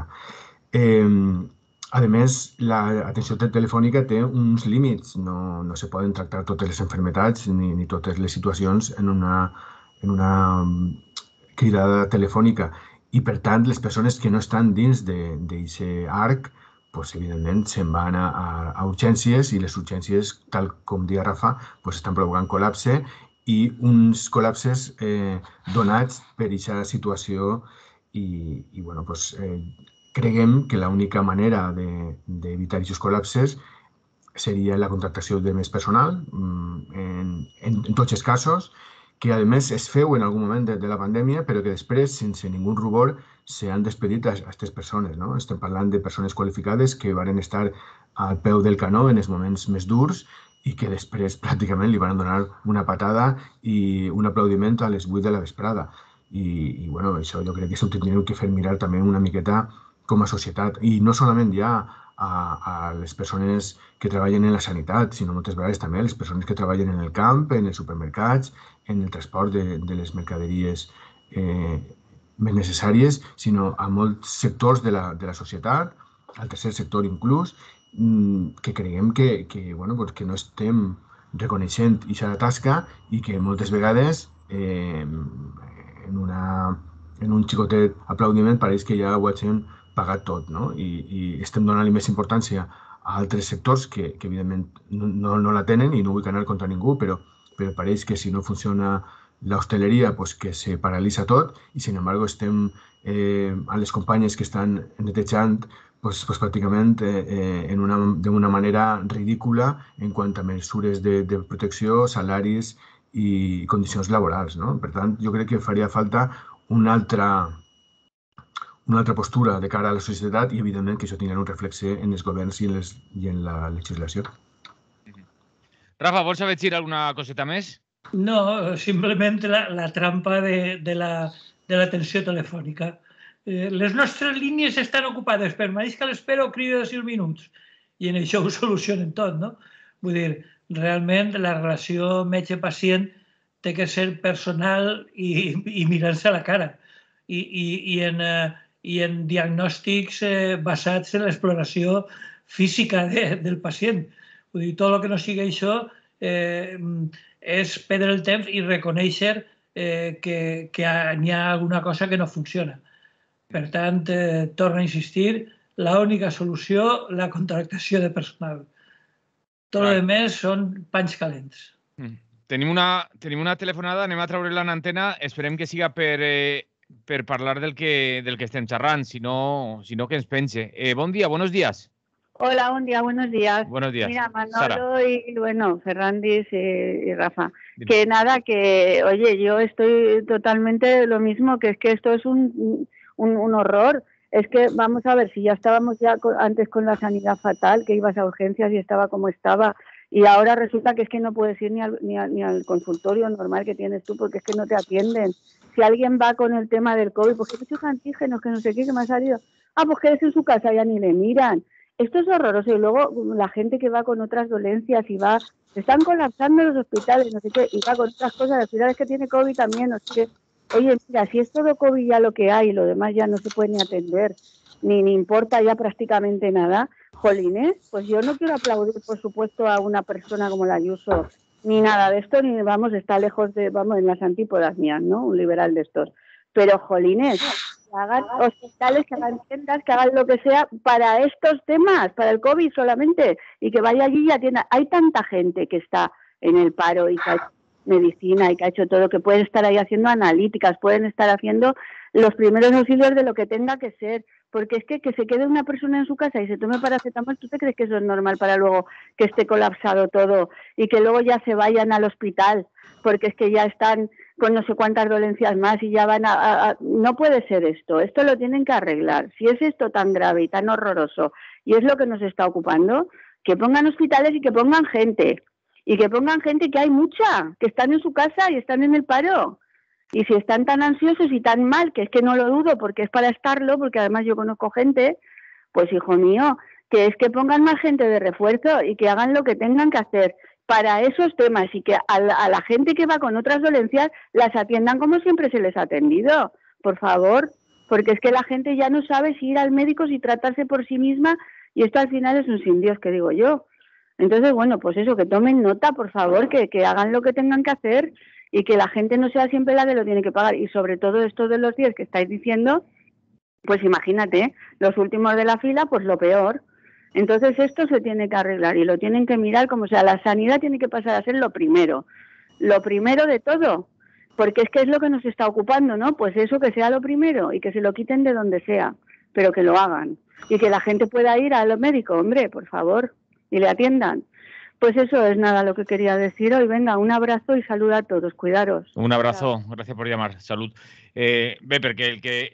A més, l'atenció telefònica té uns límits. No se poden tractar totes les malalties ni totes les situacions en una cridada telefònica. I, per tant, les persones que no estan dins d'aquest arc, evidentment, se'n van a urgències i les urgències, tal com deia Rafa, estan provocant col·lapse i uns col·lapses donats per aquesta situació i creguem que l'única manera d'evitar aquests col·lapses seria la contractació de més personal en tots els casos, que a més es feu en algun moment de la pandèmia, però que després, sense ningú rubor, s'han despedit a aquestes persones. Estem parlant de persones qualificades que van estar al peu del canó en els moments més durs i que després pràcticament li van donar una patada i un aplaudiment a les 8 de la vesprada. I això jo crec que s'ho tindríem que fer mirar també una miqueta com a societat. I no solament ja a les persones que treballen en la sanitat, sinó moltes vegades també a les persones que treballen en el camp, en els supermercats, en el transport de les mercaderies més necessàries, sinó a molts sectors de la societat, al tercer sector inclús, que creiem que no estem reconeixent aquesta tasca i que moltes vegades en un xicotet aplaudiment pareix que ja ho hagin pagat tot, no? I estem donant-li més importància a altres sectors que evidentment no la tenen, i no vull anar contra ningú, però pareix que si no funciona l'hostaleria, pues que se paralitza tot, i sin embargo estem a les companyes que estan netejant pues pràcticament d'una manera ridícula en quant a mesures de protecció, salaris i condicions laborals, no? Per tant, jo crec que faria falta una altra postura de cara a la societat, i evidentment que això tindrà un reflexe en els governs i en la legislació.
Rafa, vols afegir alguna coseta més?
No, simplement la trampa de l'atenció telefònica. Les nostres línies estan ocupades, permaneix que l'espero, crido de 6 minuts. I en això ho solucionen tot, no? Vull dir, realment la relació metge-pacient té que ser personal i mirar-se a la cara. I en diagnòstics basats en l'exploració física del pacient. Vull dir, tot el que no sigui això és perdre el temps i reconèixer que hi ha alguna cosa que no funciona. Per tant, torno a insistir, l'única solució, la contractació de personal. Tot el més són panys calents.
Tenim una telefonada, anem a treure-la en antena, esperem que siga per parlar del que estem xerrant, si no que ens pense. Bon dia, buenos días.
Hola, buen día, buenos días.
Buenos días.
Mira, Manolo
Sara.
y Ferrandis y Rafa. Dime. Que nada, oye, yo estoy totalmente lo mismo, que es que esto es un horror. Es que, vamos a ver, si ya estábamos antes con la sanidad fatal, que ibas a urgencias y estaba como estaba, y ahora resulta que es que no puedes ir ni al consultorio normal que tienes tú, porque es que no te atienden. Si alguien va con el tema del COVID, pues que he hecho antígenos, que no sé qué, que me ha salido. Pues quédese en su casa, ya ni le miran. Esto es horroroso. Y luego la gente que va con otras dolencias y va, están colapsando los hospitales, no sé qué, y va con otras cosas, las ciudades que tiene COVID también, no sé qué. Oye, mira, si es todo COVID ya lo que hay, lo demás ya no se puede ni atender, ni importa ya prácticamente nada, jolines, pues yo no quiero aplaudir, por supuesto, a una persona como la Ayuso, ni nada de esto, ni vamos, está lejos de, vamos, en las antípodas mías, ¿no? Un liberal de estos. Pero, jolines, que hagan hospitales, que hagan tiendas, que hagan lo que sea para estos temas, para el COVID solamente, y que vaya allí y atienda. Hay tanta gente que está en el paro y que ha hecho medicina y que ha hecho todo, que pueden estar ahí haciendo analíticas, pueden estar haciendo los primeros auxilios de lo que tenga que ser, porque es que se quede una persona en su casa y se tome paracetamol, ¿tú te crees que eso es normal para luego que esté colapsado todo y que luego ya se vayan al hospital porque es que ya están con no sé cuántas dolencias más y ya van no puede ser esto lo tienen que arreglar. Si es esto tan grave y tan horroroso y es lo que nos está ocupando, que pongan hospitales y que pongan gente. Y que pongan gente, que hay mucha, que están en su casa y están en el paro. Y si están tan ansiosos y tan mal, que es que no lo dudo porque es para estarlo, porque además yo conozco gente, pues hijo mío, que es que pongan más gente de refuerzo y que hagan lo que tengan que hacer para esos temas y que a la gente que va con otras dolencias las atiendan como siempre se les ha atendido, por favor, porque es que la gente ya no sabe si ir al médico, si tratarse por sí misma, y esto al final es un sin Dios, que digo yo. Entonces, bueno, pues eso, que tomen nota, por favor, que hagan lo que tengan que hacer y que la gente no sea siempre la que lo tiene que pagar. Y sobre todo esto de los 10 que estáis diciendo, pues imagínate, los últimos de la fila, pues lo peor. Entonces esto se tiene que arreglar y lo tienen que mirar como sea. La sanidad tiene que pasar a ser lo primero de todo, porque es que es lo que nos está ocupando, ¿no? Pues eso, que sea lo primero y que se lo quiten de donde sea, pero que lo hagan. Y que la gente pueda ir a los médicos, hombre, por favor, y le atiendan. Pues eso es nada lo que quería decir hoy. Venga, un abrazo y salud a todos. Cuidaros.
Un abrazo, gracias por llamar. Salud. Bé, perquè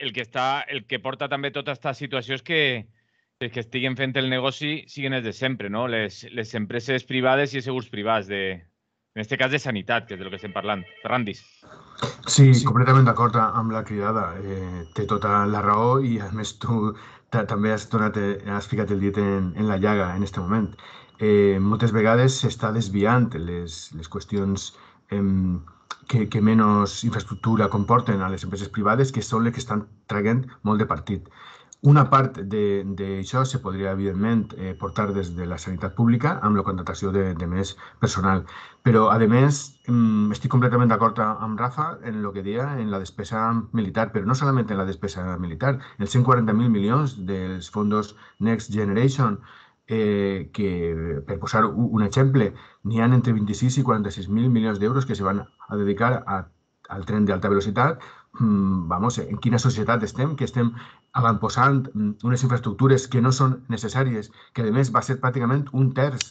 el que porta també tota aquesta situació és que els que estiguen fent el negoci siguen els de sempre, no? Les empreses privades i els segurs privats, en aquest cas de sanitat, que és de lo que estem parlant. Ferrandis.
Sí, completament d'acord amb la cridada. Té tota la raó i, a més, tu també has ficat el dit en la llaga en aquest moment. Moltes vegades s'està desviant les qüestions que menys infraestructura comporten a les empreses privades, que són les que estan traient molt de partit. Una part d'això se podria, evidentment, portar des de la sanitat pública amb la contractació de més personal. Però, a més, estic completament d'acord amb Rafa en el que deia en la despesa militar, però no solament en la despesa militar, els 140.000 milions dels fons Next Generation, que, per posar un exemple, n'hi ha entre 26 i 46.000 milions d'euros que se van a dedicar al tren d'alta velocitat. Vamos, en quina societat estem, que estem avantposant unes infraestructures que no són necessàries, que a més va ser pràcticament un terç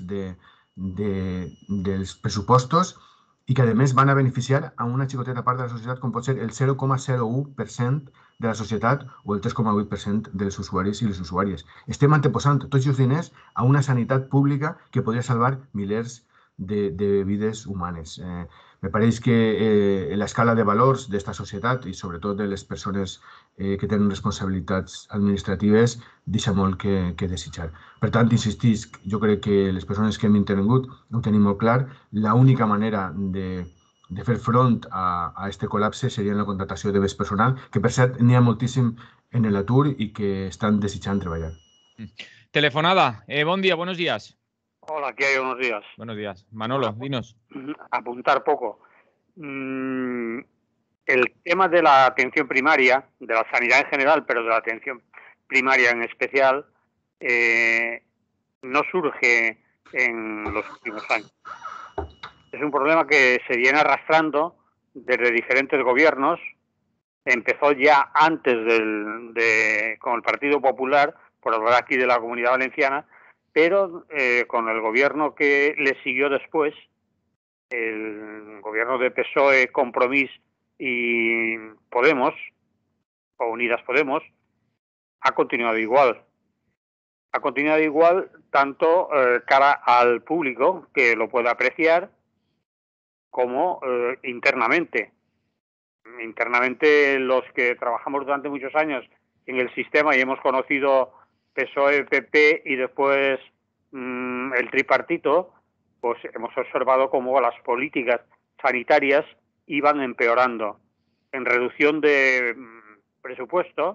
dels pressupostos i que a més van a beneficiar a una xicoteta part de la societat com pot ser el 0,01% de la societat o el 3,8% dels usuaris i les usuàries. Estem anteposant tots els diners a una sanitat pública que podria salvar milers de vides humanes. Me pareix que l'escala de valors d'esta societat i sobretot de les persones que tenen responsabilitats administratives deixa molt que desitjar. Per tant, insistisc, jo crec que les persones que hem intervingut ho tenim molt clar. L'única manera de fer front a aquest col·lapse seria la contractació de més personal, que per cert n'hi ha moltíssim en l'atur i que estan desitjant treballar.
Telefonada. Buen día, buenos días.
Hola, ¿qué hay? Buenos días.
Buenos días. Manolo, dinos.
Apuntar poco. El tema de la atención primaria, de la sanidad en general, pero de la atención primaria en especial, no surge en los últimos años. Es un problema que se viene arrastrando desde diferentes gobiernos. Empezó ya antes con el Partido Popular, por hablar aquí de la Comunidad Valenciana, pero con el gobierno que le siguió después, el gobierno de PSOE, Compromís y Podemos, o Unidas Podemos, ha continuado igual. Ha continuado igual tanto cara al público, que lo puede apreciar, como internamente. Internamente, los que trabajamos durante muchos años en el sistema y hemos conocido PSOE, PP y después el tripartito, pues hemos observado cómo las políticas sanitarias iban empeorando en reducción de presupuesto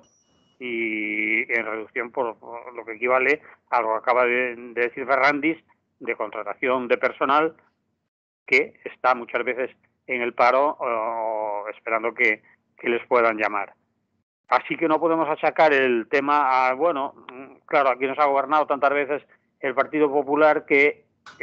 y en reducción por lo que equivale a lo que acaba de decir Ferrandis, de contratación de personal que está muchas veces en el paro esperando que les puedan llamar. Así que no podemos achacar el tema a, bueno, claro, aquí nos ha gobernado tantas veces el Partido Popular que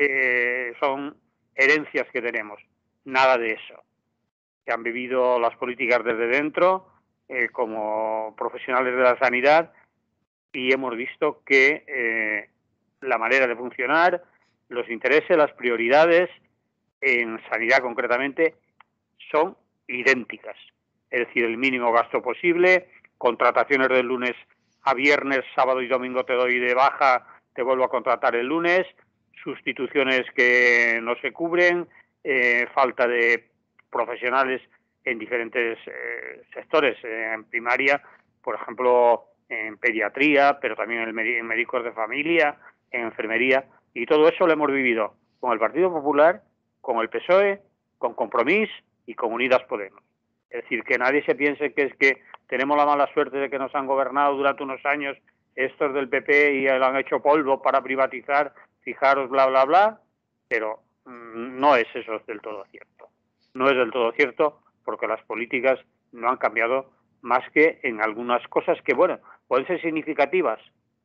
son herencias que tenemos. Nada de eso. Que han vivido las políticas desde dentro, como profesionales de la sanidad, y hemos visto que la manera de funcionar, los intereses, las prioridades, en sanidad concretamente, son idénticas. Es decir, el mínimo gasto posible, contrataciones de lunes a viernes, sábado y domingo te doy de baja, te vuelvo a contratar el lunes, sustituciones que no se cubren, falta de profesionales en diferentes sectores, en primaria, por ejemplo, en pediatría, pero también en médicos de familia, en enfermería, y todo eso lo hemos vivido con el Partido Popular, con el PSOE, con Compromís y con Unidas Podemos. Es decir, que nadie se piense que es que tenemos la mala suerte de que nos han gobernado durante unos años estos del PP y lo han hecho polvo para privatizar, fijaros, bla, bla, bla, pero no es eso del todo cierto. No es del todo cierto porque las políticas no han cambiado más que en algunas cosas que, bueno, pueden ser significativas.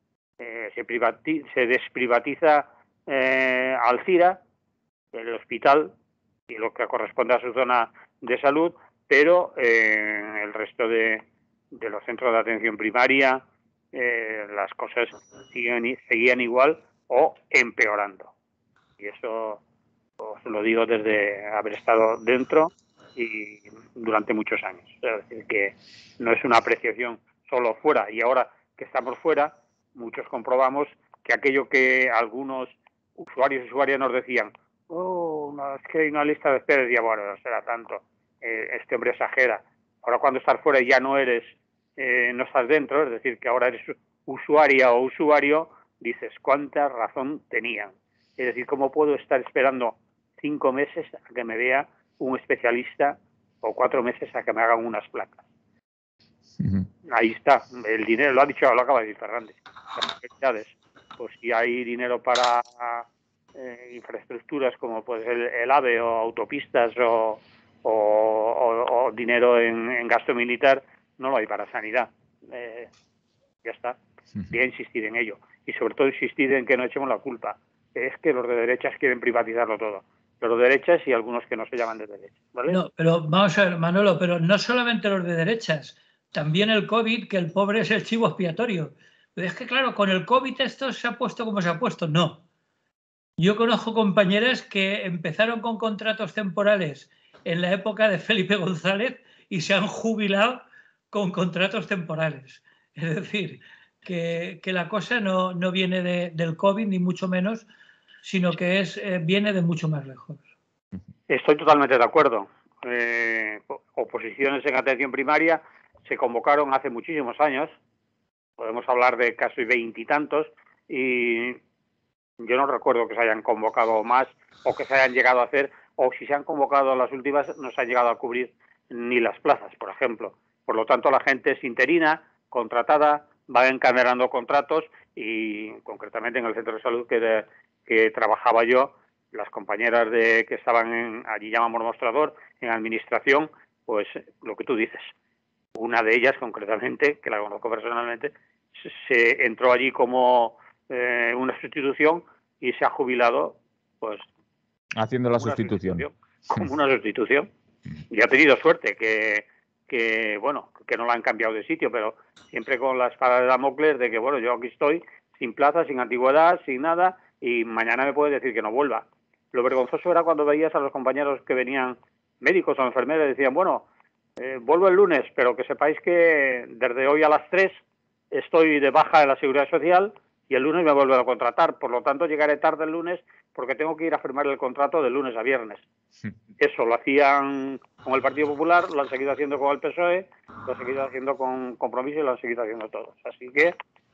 Se desprivatiza Alcira, el hospital, y lo que corresponde a su zona de salud, pero el resto de los centros de atención primaria, las cosas seguían igual o empeorando. Y eso os lo digo desde haber estado dentro y durante muchos años. Es decir, que no es una apreciación solo fuera, y ahora que estamos fuera, muchos comprobamos que aquello que algunos usuarios y usuarias nos decían, no, es que hay una lista de espera, decía, bueno, no será tanto, este hombre exagera. Ahora cuando estás fuera ya no eres, no estás dentro, es decir, que ahora eres usuaria o usuario, dices, ¿cuánta razón tenían? Es decir, ¿cómo puedo estar esperando 5 meses a que me vea un especialista o 4 meses a que me hagan unas placas. Ahí está, el dinero, lo acaba de decir Fernández. Las prioridades. Pues si hay dinero para infraestructuras como pues el AVE o autopistas o dinero en gasto militar, no lo hay para sanidad. Ya está. Voy a insistir en ello. Y sobre todo insistir en que no echemos la culpa. Es que los de derechas quieren privatizarlo todo. Los de derechas y algunos que no se llaman de derechas. ¿Vale?
No, pero vamos a ver, Manolo, pero no solamente los de derechas. También el COVID, que el pobre es el chivo expiatorio. Pero es que, claro, con el COVID esto se ha puesto como se ha puesto. No. Yo conozco compañeras que empezaron con contratos temporales en la época de Felipe González y se han jubilado con contratos temporales. Es decir, que la cosa no viene del COVID, ni mucho menos, sino que viene de mucho más lejos.
Estoy totalmente de acuerdo. Oposiciones en atención primaria se convocaron hace muchísimos años, podemos hablar de casi 20 y tantos, y yo no recuerdo que se hayan convocado más o que se hayan llegado a hacer, o si se han convocado las últimas no se han llegado a cubrir ni las plazas, por ejemplo. Por lo tanto, la gente es interina, contratada, va encadenando contratos y concretamente en el centro de salud que trabajaba yo, las compañeras que estaban allí llamamos mostrador, en administración, pues lo que tú dices. Una de ellas, concretamente, que la conozco personalmente, se entró allí como una sustitución y se ha jubilado, pues...
Haciendo la sustitución.
Como una sustitución. Y ha tenido suerte que no la han cambiado de sitio, pero siempre con la espada de Damocles de que, bueno, yo aquí estoy sin plaza, sin antigüedad, sin nada, y mañana me puede decir que no vuelva. Lo vergonzoso era cuando veías a los compañeros que venían médicos o enfermeros y decían, bueno, vuelvo el lunes, pero que sepáis que desde hoy a las 3 estoy de baja de la Seguridad Social y el lunes me vuelven a contratar. Por lo tanto, llegaré tarde el lunes porque tengo que ir a firmar el contrato de lunes a viernes. Eso lo hacían con el Partido Popular, lo han seguido haciendo con el PSOE, lo han seguido haciendo con Compromiso y lo han seguido haciendo todos. Así que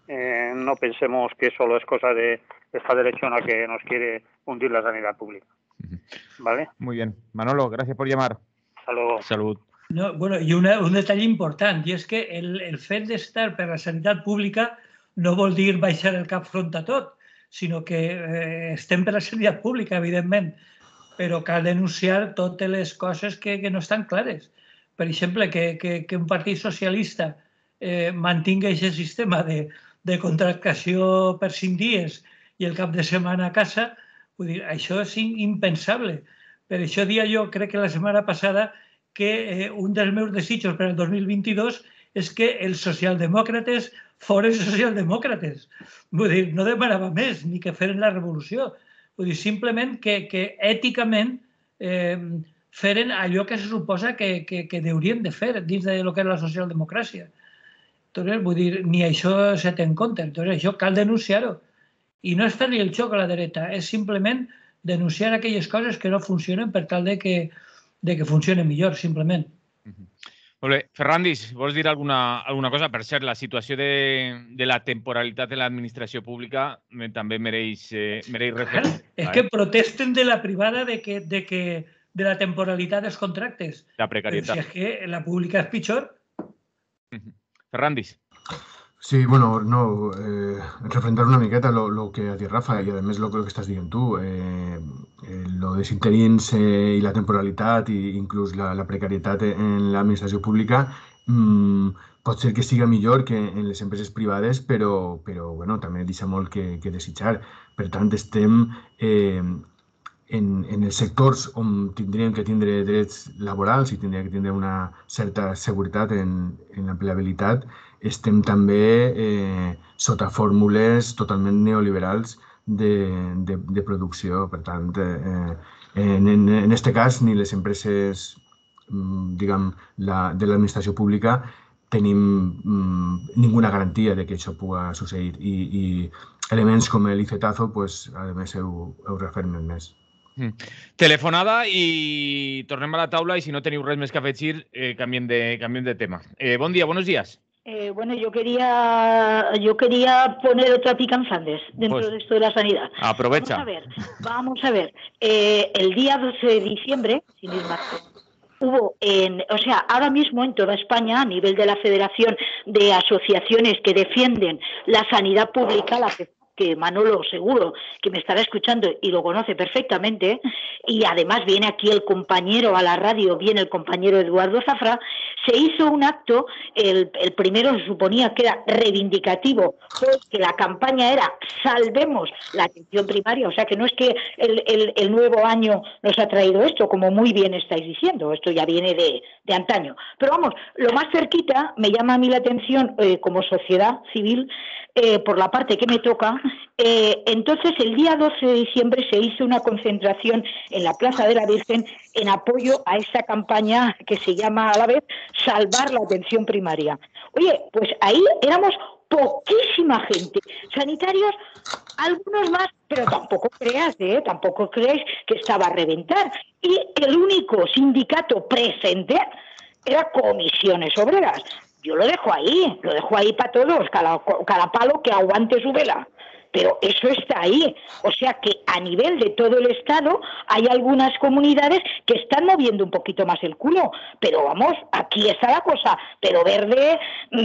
no pensemos que solo es cosa de esta derechona que nos quiere hundir la sanidad pública. ¿Vale?
Muy bien. Manolo, gracias por llamar.
Hasta luego.
Salud.
No, bueno, i un detall important, i és que el fet d'estar per la sanitat pública no vol dir baixar el cap front a tot, sinó que estem per la sanitat pública, evidentment, però cal denunciar totes les coses que no estan clares. Per exemple, que un partit socialista mantingui aquest sistema de contractació per 5 dies i el cap de setmana a casa, vull dir, això és impensable. Per això dia jo, crec que la setmana passada, que un dels meus desitjos per al 2022 és que els socialdemòcrates foren socialdemòcrates. Vull dir, no demanava més, ni que feren la revolució. Vull dir, simplement que èticament feren allò que se suposa que haurien de fer dins de lo que és la socialdemocràcia. Entonces, vull dir, ni això se té en compte. Entonces, això cal denunciar-ho. I no és fer-li el xoc a la dreta, és simplement denunciar aquelles coses que no funcionen per tal de que funcione millor, simplement.
Molt bé. Ferrandis, vols dir alguna cosa? Per cert, la situació de la temporalitat de l'administració pública també mereix referir.
És que protesten de la privada de la temporalitat dels contractes.
La precarietat.
Però si és que la pública és pitjor.
Ferrandis.
Sí, bueno, no, refrendar una miqueta lo que ha dit Rafa i a més lo que estàs dient tu, lo dels interins i la temporalitat i inclús la precarietat en l'administració pública pot ser que siga millor que en les empreses privades, però bueno, també deixa molt que desitjar. Per tant, estem en els sectors on tindríem que tindre drets laborals i tindríem que tindre una certa seguretat en l'empleabilitat, estem també sota fórmules totalment neoliberals de producció. Per tant, en aquest cas, ni les empreses diguem, de l'administració pública tenim ninguna garantia de que això pugui succeir. I elements com l'ICETAZO, a més, ho refermen més.
Telefonada i tornem a la taula i si no teniu res més que afegir, canviem de tema. Bon dia, buenos días.
Bueno, yo quería poner otra picanzandes dentro de esto de la sanidad.
Aprovecha.
Vamos a ver. El día 12 de diciembre, sin ir más, hubo, ahora mismo en toda España, a nivel de la Federación de Asociaciones que defienden la sanidad pública, que Manolo seguro que me estará escuchando y lo conoce perfectamente, y además viene aquí el compañero a la radio, viene el compañero Eduardo Zafra, se hizo un acto, el primero se suponía que era reivindicativo, porque la campaña era salvemos la atención primaria, o sea que no es que el nuevo año nos ha traído esto, como muy bien estáis diciendo, esto ya viene de antaño. Pero vamos, lo más cerquita me llama a mí la atención como sociedad civil, por la parte que me toca. Entonces el día 12 de diciembre se hizo una concentración en la Plaza de la Virgen en apoyo a esa campaña que se llama a la vez Salvar la Atención Primaria. Oye, pues ahí éramos poquísima gente, sanitarios, algunos más, pero tampoco creáis que estaba a reventar. Y el único sindicato presente era Comisiones Obreras. Yo lo dejo ahí para todos, cada palo que aguante su vela. Pero eso está ahí. O sea que a nivel de todo el Estado hay algunas comunidades que están moviendo un poquito más el culo. Pero vamos, aquí está la cosa. Pero verde,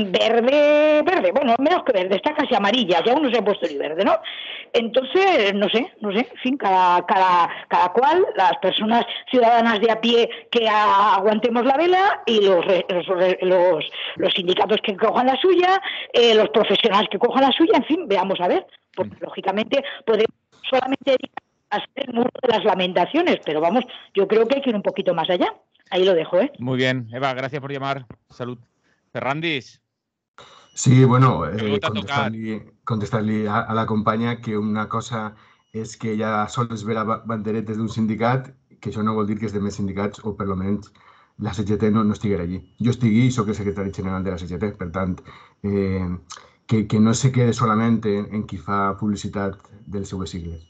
bueno, menos que verde, está casi amarilla, ya uno se ha puesto ni verde, ¿no? Entonces, no sé, en fin, cada cual, las personas ciudadanas de a pie que aguantemos la vela y los sindicatos que cojan la suya, los profesionales que cojan la suya, en fin, veamos a ver. Porque lógicamente podemos solamente hacer el muro de las lamentaciones, pero vamos, yo creo que hay que ir un poquito más allá. Ahí lo dejo, ¿eh?
Muy bien, Eva, gracias por llamar. Salud. Ferrandis.
Sí, bueno, contestar-li a la companya que una cosa és que ja sols veure banderetes d'un sindicat, que això no vol dir que els demés sindicats, o per almenys la CGT no estiguera allí. Jo estigui i soc el secretari general de la CGT, per tant, que no se quede solament en qui fa publicitat dels seues sigles.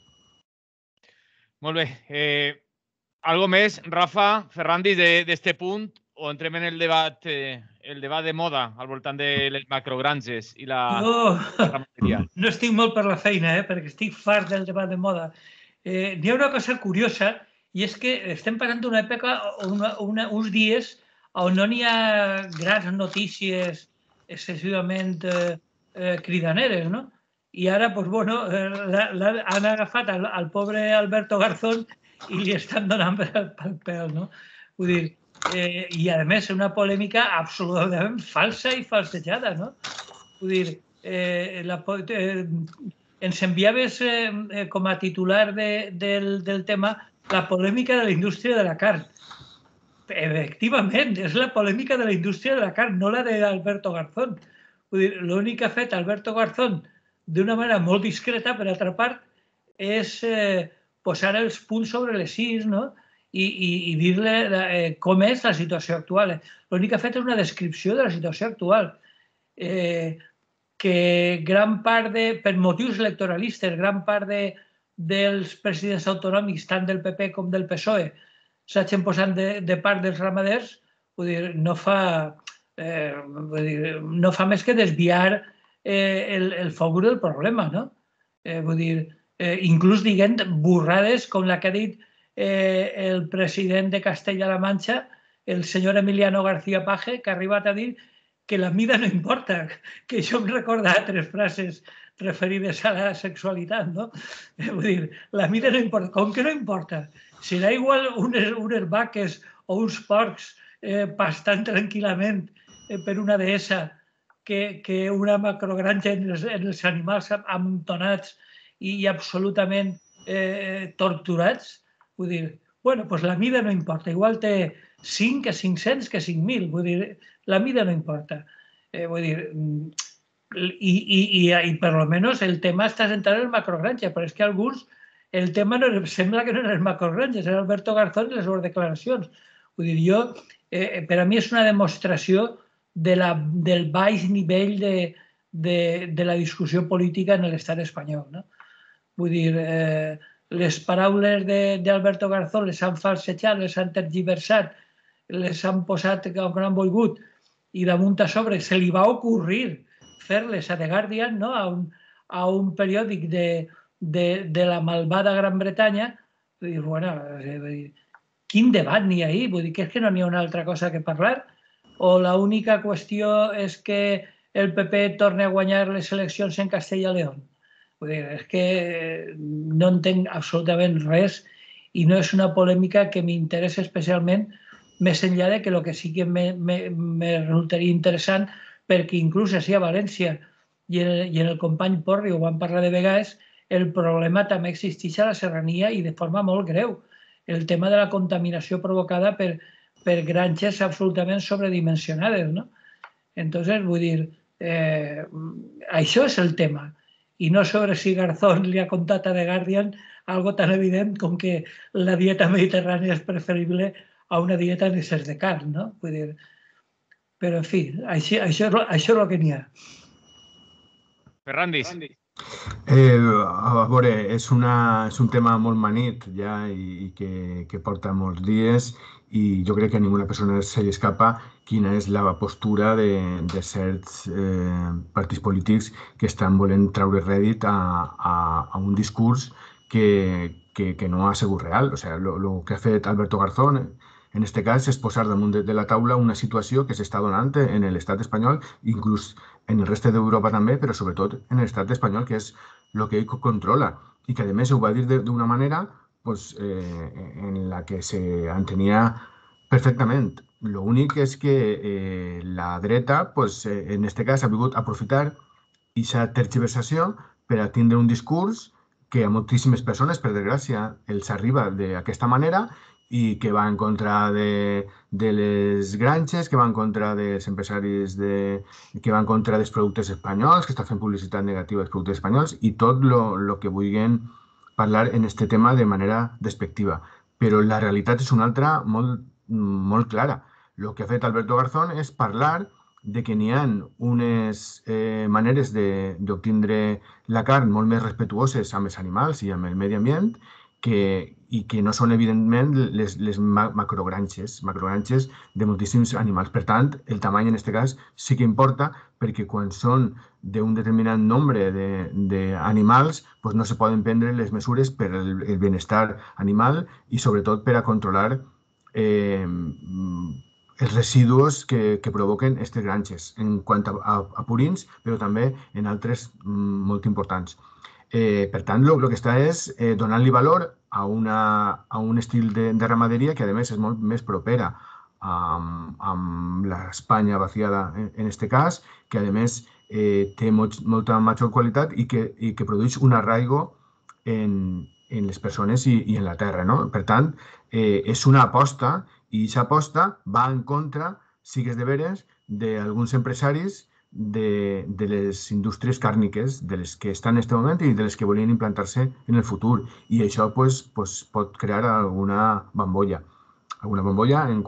Molt bé. Algo més, Rafa, Ferrandis, d'este punt, o entrem en el debat de moda al voltant de les macrogranges i la ramaderia?
No estic molt per la feina, perquè estic fart del debat de moda. N'hi ha una cosa curiosa, i és que estem passant d'una època, uns dies, on no n'hi ha grans notícies excessivament cridaneres, no? I ara, doncs, bueno, han agafat al pobre Alberto Garzón i li estan donant pel pèl, no? Vull dir, i a més una polèmica absolutament falsa i falsejada, no? Vull dir, ens enviaves com a titular del tema la polèmica de la indústria de la carn. Efectivament, és la polèmica de la indústria de la carn, no la d'Alberto Garzón. Vull dir, l'únic que ha fet Alberto Garzón d'una manera molt discreta, per altra part, és posar els punts sobre les is, no? I dir-li com és la situació actual. L'únic que ha fet és una descripció de la situació actual. Que gran part per motius electoralistes, gran part dels presidents autonòmics, tant del PP com del PSOE, s'hagin posat de part dels ramaders, vull dir, no fa més que desviar el foc del problema, no? Vull dir, inclús dient burrades com la que ha dit el president de Castella-La Manxa, el senyor Emiliano García Paje, que ha arribat a dir que la mida no importa, que això em recorda altres frases referides a la sexualitat, no? Vull dir, la mida no importa. Com que no importa? Serà igual unes vaques o uns porcs pastant tranquil·lament per una dehesa que una macrogranja en els animals amuntonats i absolutament torturats? Vull dir, bueno, doncs la mida no importa. Igual té 5 que 500 que 5.000. Vull dir, la mida no importa. Vull dir, i per almenys el tema està centrat en el macrogranja, però és que alguns el tema sembla que no eren les macrogranges, era Alberto Garzón i les seves declaracions. Vull dir, per a mi és una demostració del baix nivell de la discussió política en l'estat espanyol. Vull dir, les paraules d'Alberto Garzón les han falsejat, les han tergiversat, les han posat com han volgut i damunt a sobre se li va ocurrir fer-les a The Guardian, no? a un periòdic de la malvada Gran Bretanya, vull dir, bueno, quin debat n'hi ha ahí? Vull dir que és que no n'hi ha una altra cosa que parlar? O l'única qüestió és que el PP torni a guanyar les eleccions en Castella i León? Vull dir, és que no entenc absolutament res i no és una polèmica que m'interessa especialment, més enllà de que el que sí que me resultaria interessant, perquè inclús així a València i en el company Porri ho van parlar de vegades, el problema també existeix a la serrania i de forma molt greu. El tema de la contaminació provocada per granges absolutament sobredimensionades, ¿no? Entonces, vull dir, això és el tema. I no sobre si Garzón li ha contat a The Guardian algo tan evident com que la dieta mediterrània és preferible a una dieta en excés de carn, no? Vull dir, però, en fi, això és el que n'hi ha.
Ferrandis.
A veure, és un tema molt manit ja i que porta molts dies i jo crec que a ninguna persona se li escapa quina és la postura de certs partits polítics que estan volent treure rèdit a un discurs que no ha sigut real. O sigui, el que ha fet Alberto Garzón en aquest cas és posar damunt de la taula una situació que s'està donant en l'estat espanyol, inclús en el reste d'Europa també, però sobretot en l'estat espanyol, que és el que ell controla. I que, a més, ho va dir d'una manera en la que s'entenia perfectament. L'únic és que la dreta, en aquest cas, ha volgut aprofitar aquesta tergiversació per a tindre un discurs que a moltíssimes persones, per desgràcia, els arriba d'aquesta manera i que va en contra de les granges, que va en contra dels empresaris, que va en contra dels productes espanyols, que està fent publicitat negativa dels productes espanyols i tot el que vulguin parlar en aquest tema de manera despectiva. Però la realitat és una altra molt clara. El que ha fet Alberto Garzón és parlar de que n'hi ha unes maneres d'obtindre la carn molt més respectuoses amb els animals i amb el medi ambient i que no són, evidentment, les macrogranges de moltíssims animals. Per tant, el tamany, en aquest cas, sí que importa perquè quan són d'un determinat nombre d'animals no se poden prendre les mesures per al benestar animal i, sobretot, per a controlar els residus que provoquen aquestes granges, en quant a purins, però també en altres molt importants. Per tant, el que està és donant-li valor a un estil de ramaderia que, a més, és molt més propera amb l'Espanya vaciada, en aquest cas, que, a més, té molta major qualitat i que produeix un arraigo en les persones i en la terra. Per tant, és una aposta i aquesta aposta va en contra, sigues de veres, d'alguns empresaris de les indústries càrniques, de les que estan en aquest moment i de les que volien implantar-se en el futur. I això pot crear alguna bombolla. Alguna bombolla en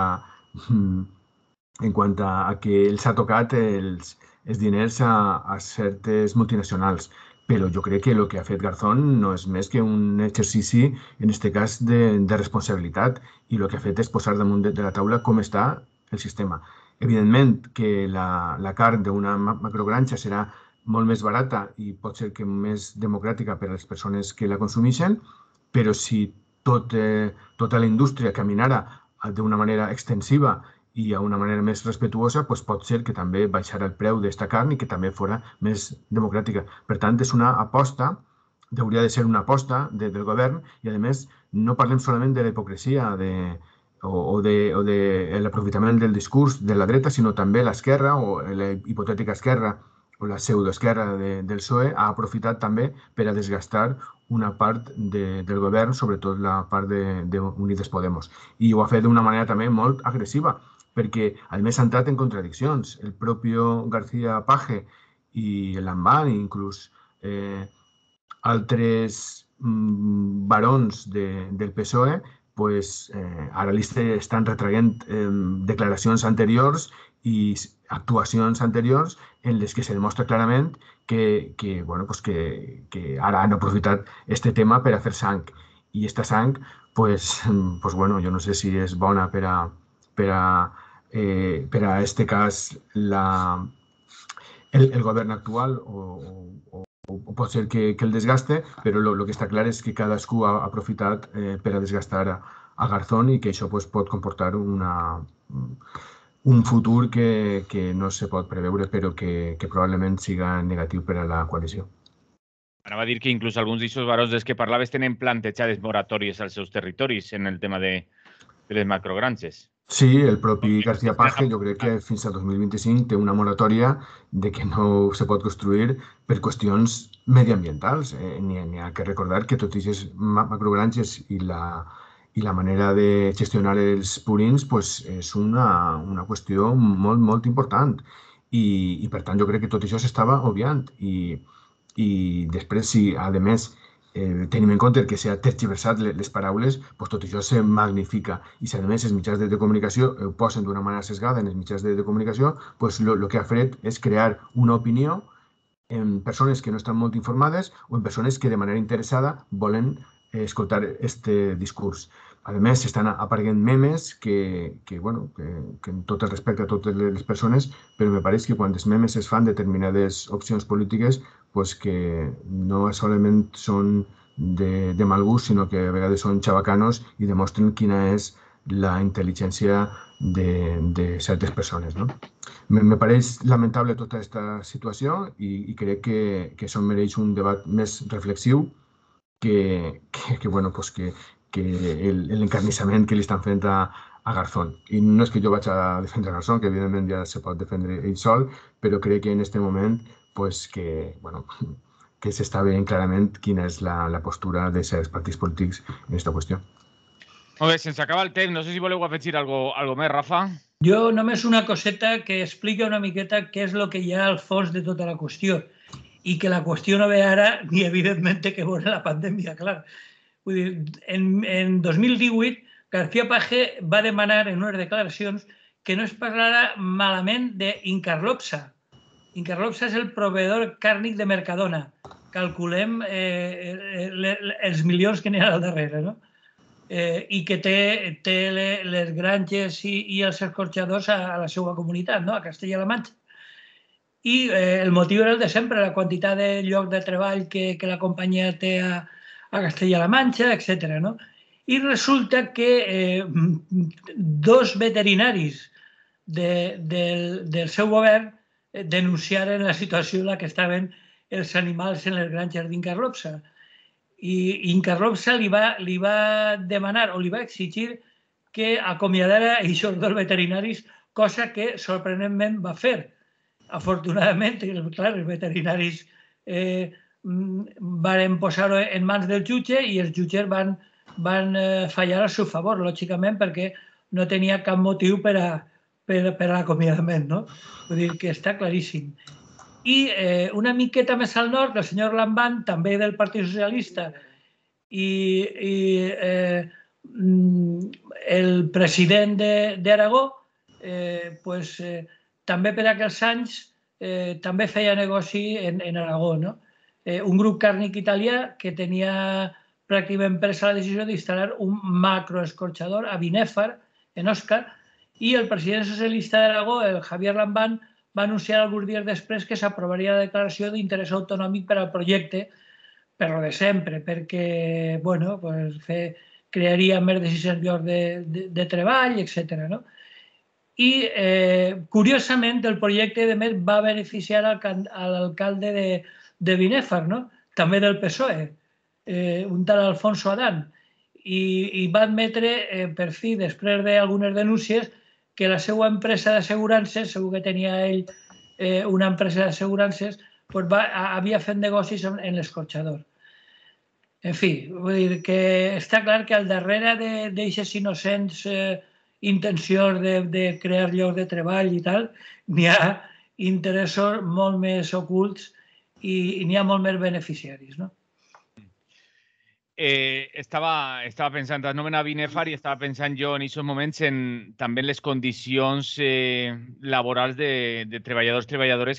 quant a que els ha tocat els diners a certes multinacionals. Però jo crec que el que ha fet Garzón no és més que un exercici, en aquest cas, de responsabilitat. I el que ha fet és posar damunt de la taula com està el sistema. Evidentment que la carn d'una macrogranja serà molt més barata i pot ser que més democràtica per a les persones que la consumeixen, però si tota la indústria caminara d'una manera extensiva i d'una manera més respectuosa, pot ser que també baixarà el preu d'aquesta carn i que també fos més democràtica. Per tant, és una aposta, hauria de ser una aposta del govern i, a més, no parlem solament de la hipocresia o de l'aprofitament del discurs de la dreta, sinó també l'esquerra o la hipotètica esquerra o la pseudoesquerra del PSOE ha aprofitat també per a desgastar una part del govern, sobretot la part d'Unides Podemos. I ho ha fet d'una manera també molt agressiva, perquè a més ha entrat en contradiccions. El propi García Page i Lambán, inclús altres barons del PSOE, ara li estan retraient declaracions anteriors i actuacions anteriors en les que se demostra clarament que ara han aprofitat aquest tema per a fer sang. I aquesta sang, jo no sé si és bona per a per a este cas el govern actual o pot ser que el desgaste, però el que està clar és que cadascú ha aprofitat per a desgastar a Garzón i que això pues, pot comportar un futur que no se pot preveure, però que probablement siga negatiu per a la coalició.
Anava a dir que inclús alguns d'aquests barons dels que parlaves tenen plantejades moratòries als seus territoris en el tema de les macrogranges.
Sí, el propi García Page jo crec que fins al 2025 té una moratòria de que no se pot construir per qüestions mediambientals. N'hi ha que recordar que tot aquestes macrogranges i la manera de gestionar els purins pues, és una qüestió molt, molt important. I per tant, jo crec que tot això s'estava obviant. I després, si a més tenim en compte que s'ha tergiversat les paraules, doncs tot això se magnifica. I si a més els mitjans de comunicació ho posen d'una manera sesgada en els mitjans de comunicació, doncs el que ha fet és crear una opinió en persones que no estan molt informades o en persones que de manera interessada volen escoltar aquest discurs. A més, estan apareguent memes que en tot el respecte a totes les persones, però me pareix que quan els memes es fan determinades opcions polítiques, pues que no solament són de mal gust, sinó que a vegades són xabacanos i demostren quina és la intel·ligència de certes persones. No? Me pareix lamentable tota aquesta situació i crec que això mereix un debat més reflexiu que l'encarnissament que li estan fent a Garzón. I no és que jo vaig a defendre Garzón, que evidentment ja se pot defendre ell sol, però crec que en aquest moment pues que s'està veient clarament quina és la postura de certs partits polítics en aquesta qüestió.
Molt bé, se'ns acaba el temps. No sé si voleu afegir algo més, Rafa.
Jo només una coseta que explica una miqueta què és el que hi ha al fons de tota la qüestió i que la qüestió no ve ara ni evidentment que veure la pandèmia, clar. Vull dir, en 2018 García Page va demanar en unes declaracions que no es parlara malament d'Incarlopsa. Incarlopsa és el proveïdor càrnic de Mercadona. Calculem els milions que n'hi ha al darrere, no? I que té les granges i els escorxadors a la seva comunitat, no? A Castella-La Manxa. I el motiu era el de sempre, la quantitat de lloc de treball que la companyia té a Castella-La Manxa, etc. No? I resulta que dos veterinaris del seu govern denunciaren la situació en la que estaven els animals en les granges d'Incarlopsa. I Incarlopsa li va demanar o li va exigir que acomiadara aquests dos veterinaris, cosa que sorprenentment va fer. Afortunadament, clar, els veterinaris van posar-ho en mans del jutge i els jutges van fallar al seu favor, lògicament, perquè no tenia cap motiu per a l'acomiadament, no? Vull dir que està claríssim. I una miqueta més al nord, el senyor Lambán, també del Partit Socialista, i el president d'Aragó, també per aquells anys també feia negoci en Aragó. Un grup càrnic italià que tenia pràcticament presa la decisió d'instal·lar un macroescorxador a Binèfar, en Òscar, i el president socialista d'Aragó, el Javier Lambán, va anunciar alguns dies després que s'aprovaria la declaració d'interès autonòmic per al projecte, per lo de sempre, perquè crearia més de 600 llocs de treball, etc. I, curiosament, el projecte de més va beneficiar a l'alcalde de Binèfar, també del PSOE, un tal Alfonso Adán, i va admetre, per fi, després d'algunes denúncies, que la seva empresa d'assegurances, segur que tenia ell una empresa d'assegurances, havia fet negocis en l'escorxador. En fi, vull dir que està clar que al darrere d'aquestes innocents intencions de crear llocs de treball i tal, n'hi ha interessos molt més ocults i n'hi ha molt més beneficiaris, no?
Estava pensant, t'has nomenat Binèfar i estava pensant jo en aquests moments també en les condicions laborals de treballadors, treballadores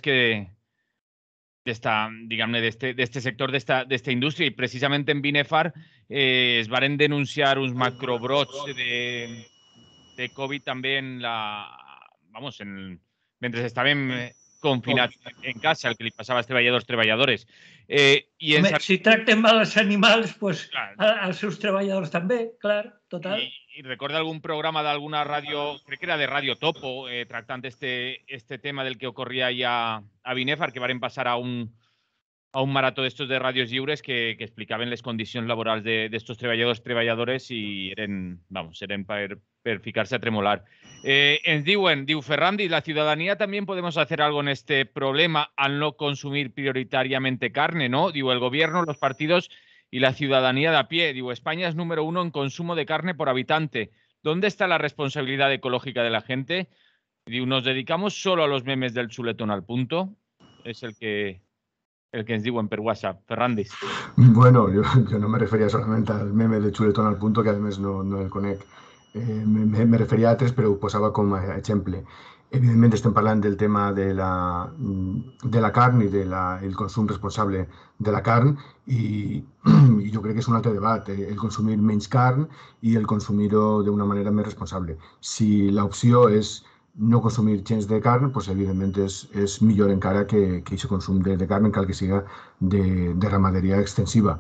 d'este sector, d'esta indústria. I precisament en Binèfar es varen denunciar uns macrobrots de Covid també vamos, mentre estaven confinats en casa, el que li passava als treballadors.
Home, si tracten mal els animals, pues, als seus treballadors també, clar, total.
I recorda algun programa d'alguna ràdio, crec que era de Radio Topo, tractant este tema del que ocorria allà a Binèfar, que varen passar a un marató d'estos de ràdios lliures que explicaven les condicions laborals d'estos treballadors i eren per ficar-se a tremolar. Ens diu Ferrandi, la ciudadanía también podemos hacer algo en este problema al no consumir prioritariamente carne, ¿no? Digo, el gobierno, los partidos y la ciudadanía de a pie. Digo, España es número 1 en consumo de carne por habitante. ¿Dónde está la responsabilidad ecológica de la gente? Digo, ¿nos dedicamos solo a los memes del chuletón al punto? Es el que ens diuen per WhatsApp. Ferrandis.
Bueno, yo no me refería solamente al meme del chuletón al punto, que además no el conec. Me referia a altres, però ho posava com a exemple. Evidentment estem parlant del tema de la carn i del consum responsable de la carn i jo crec que és un altre debat, el consumir menys carn i el consumir-ho d'una manera més responsable. Si l'opció és no consumir gens de carn, doncs evidentment és millor encara que aquest consum de carn, encara que siga de ramaderia extensiva.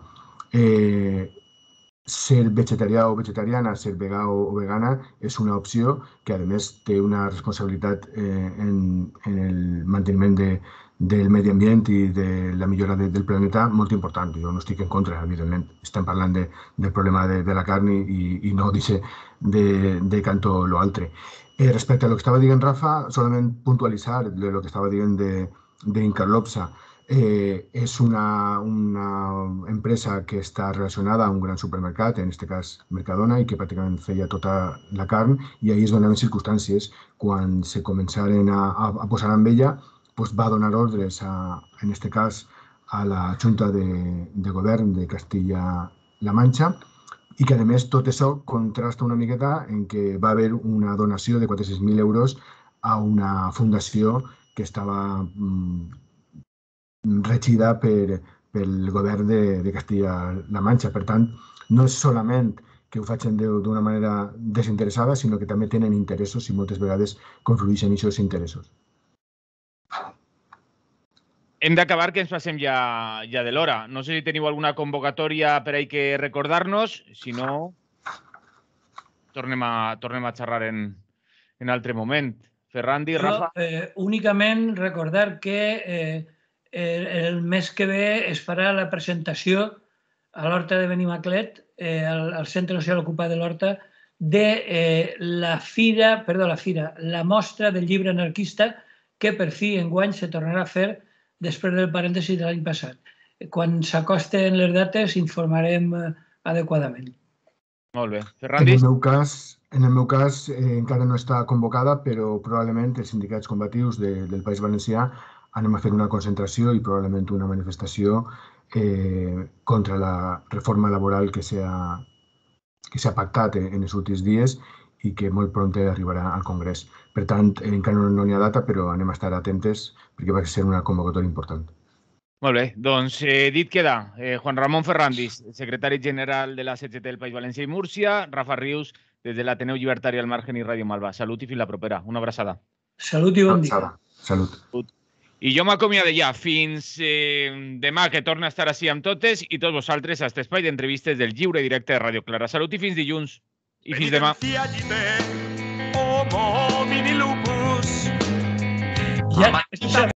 Ser vegetarià o vegetariana, ser vegà o vegana és una opció que, a més, té una responsabilitat en el manteniment del medi ambient i de la millora del planeta molt important. Jo no estic en contra, evidentment. Estem parlant del problema de la carn i no deixar de canto l'altre. Respecte a lo que estava dient Rafa, solament puntualitzar lo que estava dient d'Incarlopsa. És una empresa que està relacionada a un gran supermercat, en aquest cas Mercadona, i que pràcticament feia tota la carn, i ahir es donaven circumstàncies. Quan se començaren a posar amb ella, va donar ordres, en aquest cas, a la Junta de Govern de Castilla-La Manxa, i que, a més, tot això contrasta una miqueta en què va haver una donació de 400.000 euros a una fundació que estava regida pel govern de Castilla-La Manxa. Per tant, no és solament que ho facin d'una manera desinteressada, sinó que també tenen interessos i moltes vegades conflueixen aquests interessos.
Hem d'acabar, que ens passem ja de l'hora. No sé si teniu alguna convocatòria per ahí que recordar-nos. Si no, tornem a xerrar en altre moment. Ferrandi, Rafa?
Únicament recordar que el mes que ve es farà la presentació a l'Horta de Benimaclet, al Centre Social Ocupat de l'Horta, de la mostra del llibre anarquista que per fi enguany se tornarà a fer després del parèntesi de l'any passat. Quan s'acosten les dates informarem adequadament.
Molt bé. Ferrandis?
En el meu cas encara no està convocada, però probablement els sindicats combatius del País Valencià anem a fer una concentració i probablement una manifestació contra la reforma laboral que s'ha pactat en els últims dies i que molt pront arribarà al Congrés. Per tant, encara no n'hi ha data, però anem a estar atentes perquè va ser una convocatòria important.
Molt bé, doncs dit queda Juan Ramon Ferrandis, secretari general de la CGT del País Valencià i Múrcia, Rafa Rius, des de l'Ateneu Llibertari al Margen i Ràdio Malva. Salut i fins la propera. Una abraçada.
Salut i bon dia.
Salut.
I jo m'acomiado ja fins demà, que torna a estar així amb totes i tots vosaltres a aquest espai d'entrevistes del Lliure Directe de Ràdio Clara. Salut i fins dilluns. I fins demà.
Ja,